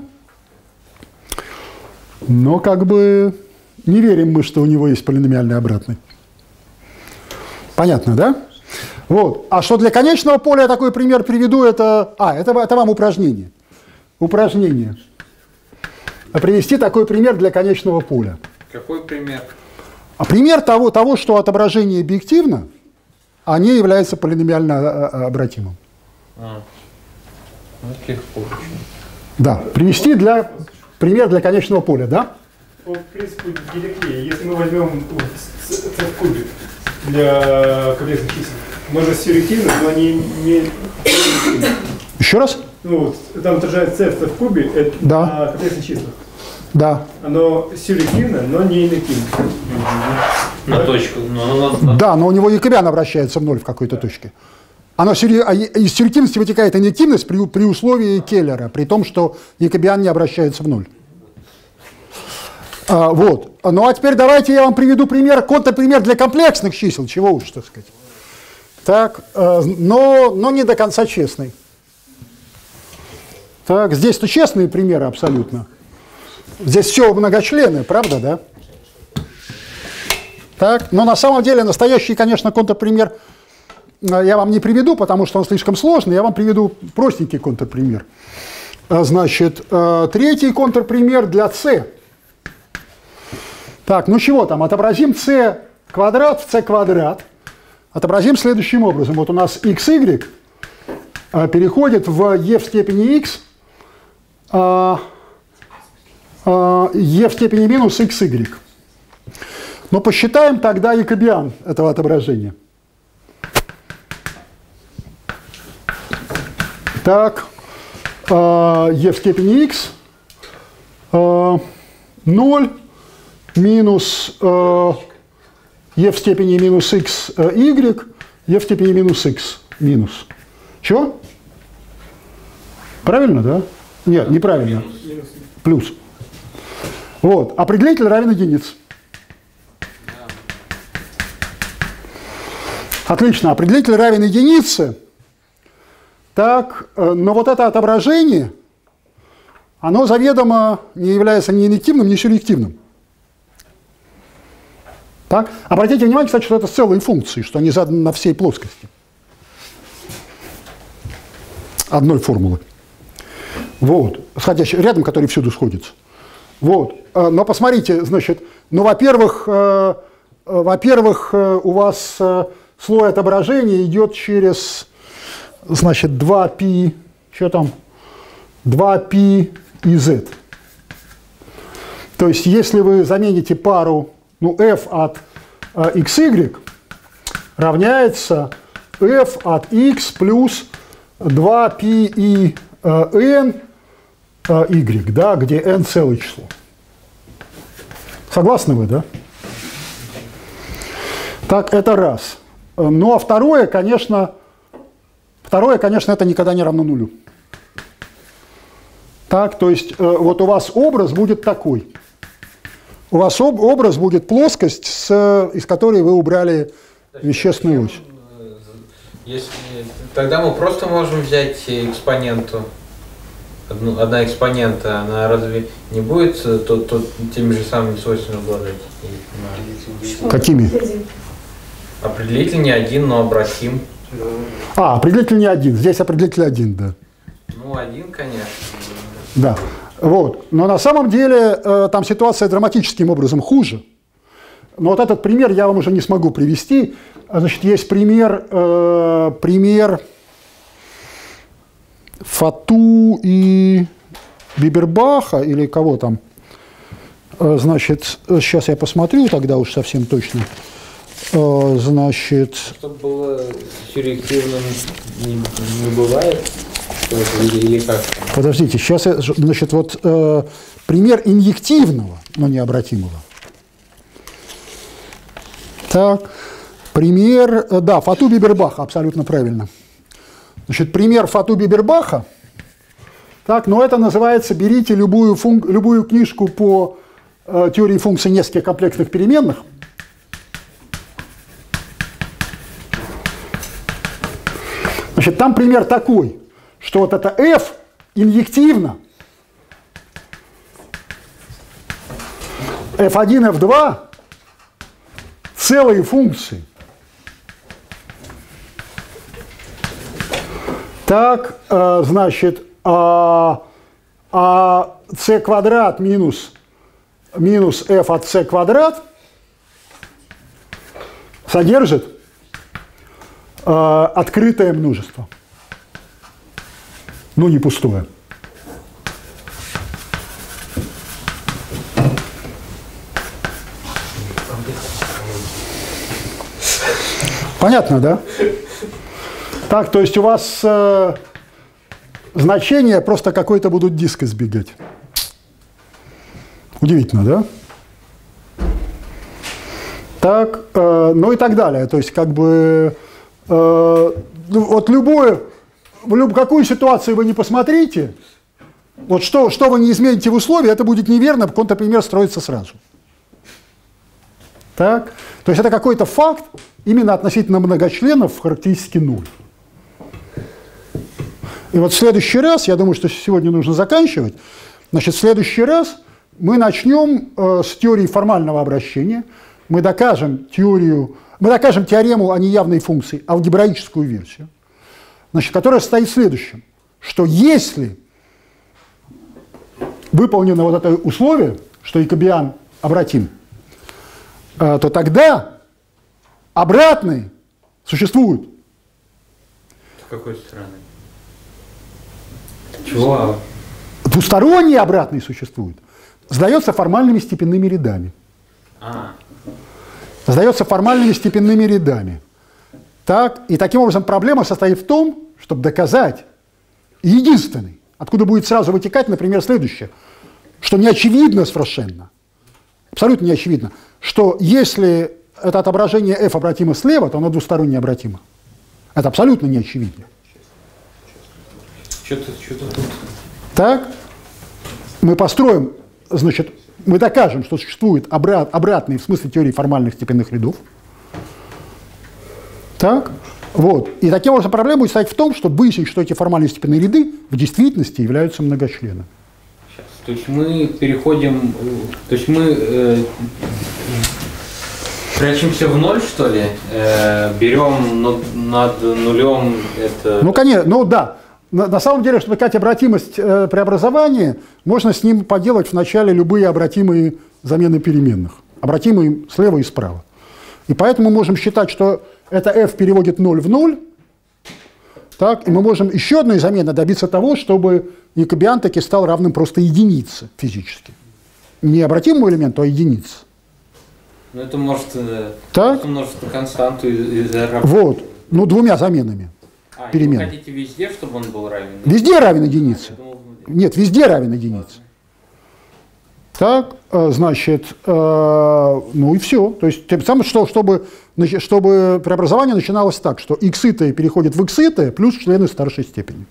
Но как бы не верим мы, что у него есть полиномиальный обратный. Понятно, да? Вот. А что для конечного поля я такой пример приведу, это вам упражнение. Упражнение. Привести такой пример для конечного поля. Какой пример? А пример того, что отображение объективно, а не является полиномиально обратимым. Легко очень. Да, привести пример для конечного поля, да? По принципу Дирихлея, если мы возьмем c в кубе для комплексных чисел, можно сюрреактивно, но не Еще раз? Ну, там отражается c в кубе, это Да. на комплексных числах. Да. Оно сюрреактивно, но не индуктивно. На точку. Да, но у него якобиан обращается в ноль в какой-то точке. Из сюрреактивности вытекает индуктивность при условии Келлера, при том, что якобиан не обращается в ноль. Вот. Ну а теперь давайте я вам приведу контрпример для комплексных чисел, чего уж, так сказать. Так, но не до конца честный. Так, здесь-то честные примеры абсолютно. Здесь все многочлены, правда, да? Так, но на самом деле настоящий, конечно, контрпример я вам не приведу, потому что он слишком сложный. Я вам приведу простенький контрпример. Значит, третий контрпример для c. Так, ну чего там? Отобразим c квадрат в c квадрат. Отобразим следующим образом. Вот у нас xy переходит в e в степени x, e в степени минус xy. Но посчитаем тогда якобиан этого отображения. Так, e в степени x 0 минус e в степени минус x y, e в степени минус x минус. Чего? Правильно, да? Нет, неправильно. Плюс. Вот. Определитель равен единице. Отлично. Определитель равен единице. Так, но вот это отображение, оно заведомо не является ни индуктивным, ни сюрреактивным. Так? Обратите внимание, кстати, что это целые функции, что они заданы на всей плоскости. Одной формулы. Вот. Сходящие рядом, которые всюду сходятся. Вот. Но посмотрите, значит, ну, во-первых, у вас слой отображения идет через, значит, 2π, что там, 2π и z. То есть, если вы замените пару, ну, f от xy равняется f от x плюс 2π и n y, да, где n целое число. Согласны вы, да? Так, это раз. Ну, а второе, конечно, это никогда не равно нулю. Так, то есть вот у вас образ будет такой. У вас образ будет плоскость, из которой вы убрали вещественную ось. Тогда мы просто можем взять экспоненту. Одна экспонента, она разве не будет теми же самыми свойствами обладать? Какими? Определитель не один, но обратим. Определитель не один. Здесь определитель один, да. Ну, один, конечно. Да. Вот. Но на самом деле там ситуация драматическим образом хуже. Но вот этот пример я вам уже не смогу привести. Значит, есть пример Фату и Бибербаха, или кого там. Значит, сейчас я посмотрю тогда уж совсем точно. Значит... Чтобы было сюрреактивным не бывает? Или как? Подождите, сейчас, значит, вот пример инъективного, но необратимого. Так, пример, да, Фату Бибербаха, абсолютно правильно. Значит, пример Фату Бибербаха, так, но это называется, берите любую книжку по теории функций нескольких комплексных переменных. Значит, там пример такой, что вот это f инъективно, f1, f2 целые функции. Так, значит, c квадрат минус f от c квадрат содержит открытое множество. Ну, не пустое. Понятно, да? Так, то есть у вас значения просто какой-то будут диск избегать. Удивительно, да? Так, ну и так далее. То есть как бы вот в какую ситуацию вы не посмотрите, вот что вы не измените в условии, это будет неверно, какой-то пример строится сразу. Так? То есть это какой-то факт именно относительно многочленов в характеристике 0. И вот в следующий раз, я думаю, что сегодня нужно заканчивать, значит, в следующий раз мы начнем с теории формального обращения, мы докажем теорему о неявной функции, алгебраическую версию, значит, которая состоит в следующем, что если выполнено вот это условие, что якобиан обратим, то тогда обратные существуют. С какой стороны? Чего? Двусторонние обратные существуют. Сдается формальными степенными рядами. Сдается формальными степенными рядами. Так, и таким образом проблема состоит в том, чтобы доказать единственный, откуда будет сразу вытекать, например, следующее, что не очевидно совершенно, абсолютно не очевидно, что если это отображение f обратимо слева, то оно двусторонне обратимо. Это абсолютно не очевидно. Что-то тут. Так, мы построим, значит, мы докажем, что существует обратный в смысле теории формальных степенных рядов. Так, вот. И таким образом проблема будет состоять в том, чтобы выяснить, что эти формальные степенные ряды в действительности являются многочленами. То есть мы переходим, то есть мы прячемся в ноль, что ли? Берем над нулем это... Ну, конечно, ну да. На самом деле, чтобы доказать обратимость преобразования, можно с ним поделать вначале любые обратимые замены переменных. Обратимые слева и справа. И поэтому мы можем считать, что это f переводит 0 в 0. Так, и мы можем еще одной замены добиться того, чтобы якобиан таки стал равным просто единице физически. Не обратимому элементу, а единице. Ну это может множество константу из R. Вот. Ну, двумя заменами перемен. Вы хотите везде, чтобы он был равен? Везде равен единице. Нет, везде равен единице. Так, значит, ну и все. То есть, тем самым, чтобы преобразование начиналось так, что x-итое переходит в x-итое плюс члены старшей степени.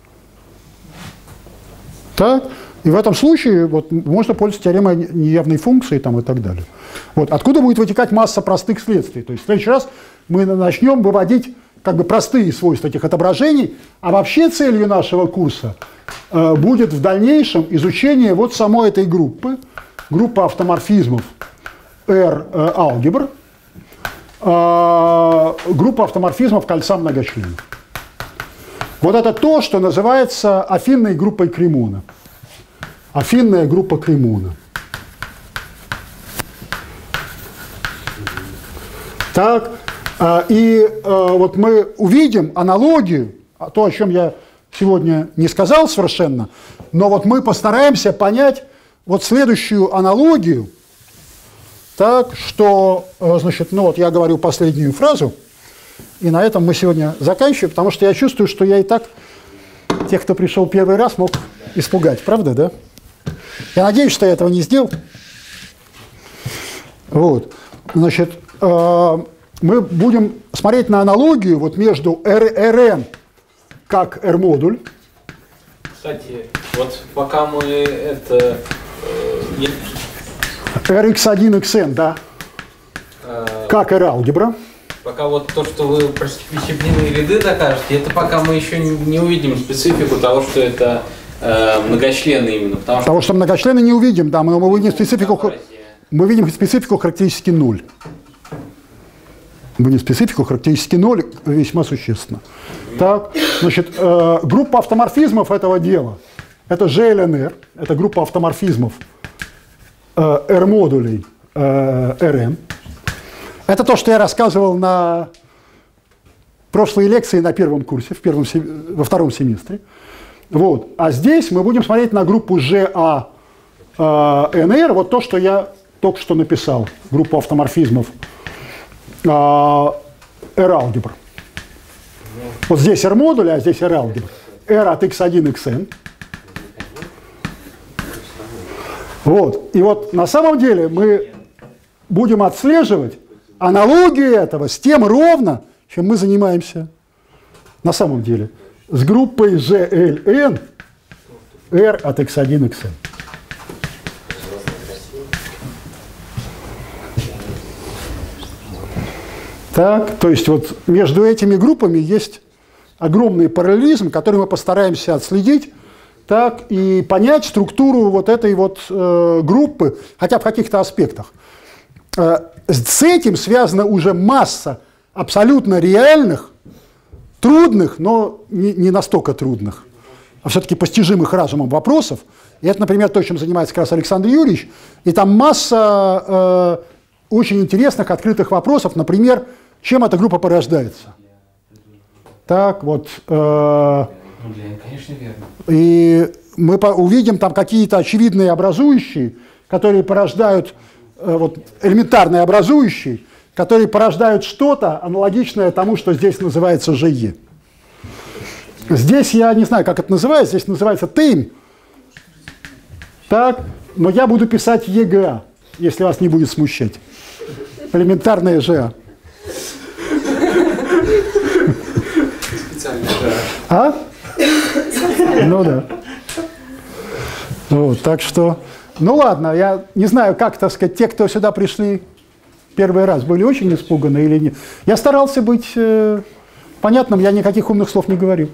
Так, и в этом случае вот, можно пользоваться теоремой неявной функции там, и так далее. Вот. Откуда будет вытекать масса простых следствий? То есть в следующий раз мы начнем выводить как бы простые свойства этих отображений, а вообще целью нашего курса будет в дальнейшем изучение вот самой этой группы, группа автоморфизмов R-алгебр, группа автоморфизмов кольца многочленов. Вот это то, что называется афинной группой Кремона. Афинная группа Кремона. Так, и вот мы увидим аналогию, то, о чем я сегодня не сказал совершенно, но вот мы постараемся понять вот следующую аналогию, так, что, значит, ну вот я говорю последнюю фразу, и на этом мы сегодня заканчиваем, потому что я чувствую, что я и так тех, кто пришел первый раз, мог испугать, правда, да? Я надеюсь, что я этого не сделал. Вот, значит, мы будем смотреть на аналогию вот между Rn как R-модуль. Кстати, вот пока мы это... Rx1xn, да, как R-алгебра. Пока вот то, что вы про степенные ряды докажете, это пока мы еще не увидим специфику того, что это многочлены именно. Потому что многочлены не увидим, да, мы увидим специфику характеристики 0. Мы видим специфику характеристики 0 весьма существенно. Так, значит, группа автоморфизмов этого дела, это GLNR, это группа автоморфизмов R-модулей Rn. Это то, что я рассказывал на прошлой лекции на первом курсе, во втором семестре. Вот. А здесь мы будем смотреть на группу GANR, вот то, что я только что написал, группу автоморфизмов R-алгебр. Вот здесь R-модуль, а здесь R-алгебр. R от x1xn. Вот. И вот на самом деле мы будем отслеживать аналогию этого с тем ровно, чем мы занимаемся на самом деле. С группой GLN R от x1xn. Так, то есть вот между этими группами есть огромный параллелизм, который мы постараемся отследить, так, и понять структуру вот этой вот группы, хотя в каких-то аспектах. С этим связана уже масса абсолютно реальных, трудных, но не настолько трудных, а все-таки постижимых разумом вопросов. И это, например, то, чем занимается как раз Александр Юрьевич. И там масса очень интересных открытых вопросов, например, чем эта группа порождается. Так, вот. Конечно, верно. И мы увидим там какие-то очевидные образующие, которые порождают, вот, элементарные образующие, которые порождают что-то аналогичное тому, что здесь называется ЖЕ. Здесь я не знаю, как это называется, здесь называется ТЭЙМ. Так, но я буду писать ЕГА, если вас не будет смущать. Элементарная ЖА. А? Ну да. Вот, так что, ну ладно, я не знаю, как, так сказать, те, кто сюда пришли первый раз, были очень испуганы или нет. Я старался быть понятным, я никаких умных слов не говорил.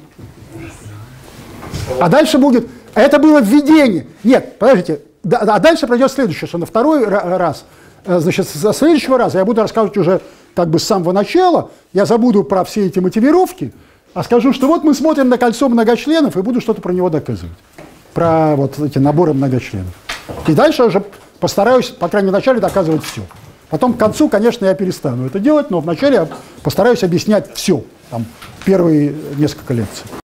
А дальше будет, это было введение. Нет, подождите, а дальше пройдет следующее, что на второй раз, значит, со следующего раза я буду рассказывать уже как бы с самого начала, я забуду про все эти мотивировки, а скажу, что вот мы смотрим на кольцо многочленов и буду что-то про него доказывать. Про вот эти наборы многочленов. И дальше уже постараюсь, по крайней мере, вначале доказывать все. Потом к концу, конечно, я перестану это делать, но вначале я постараюсь объяснять все, там, первые несколько лекций.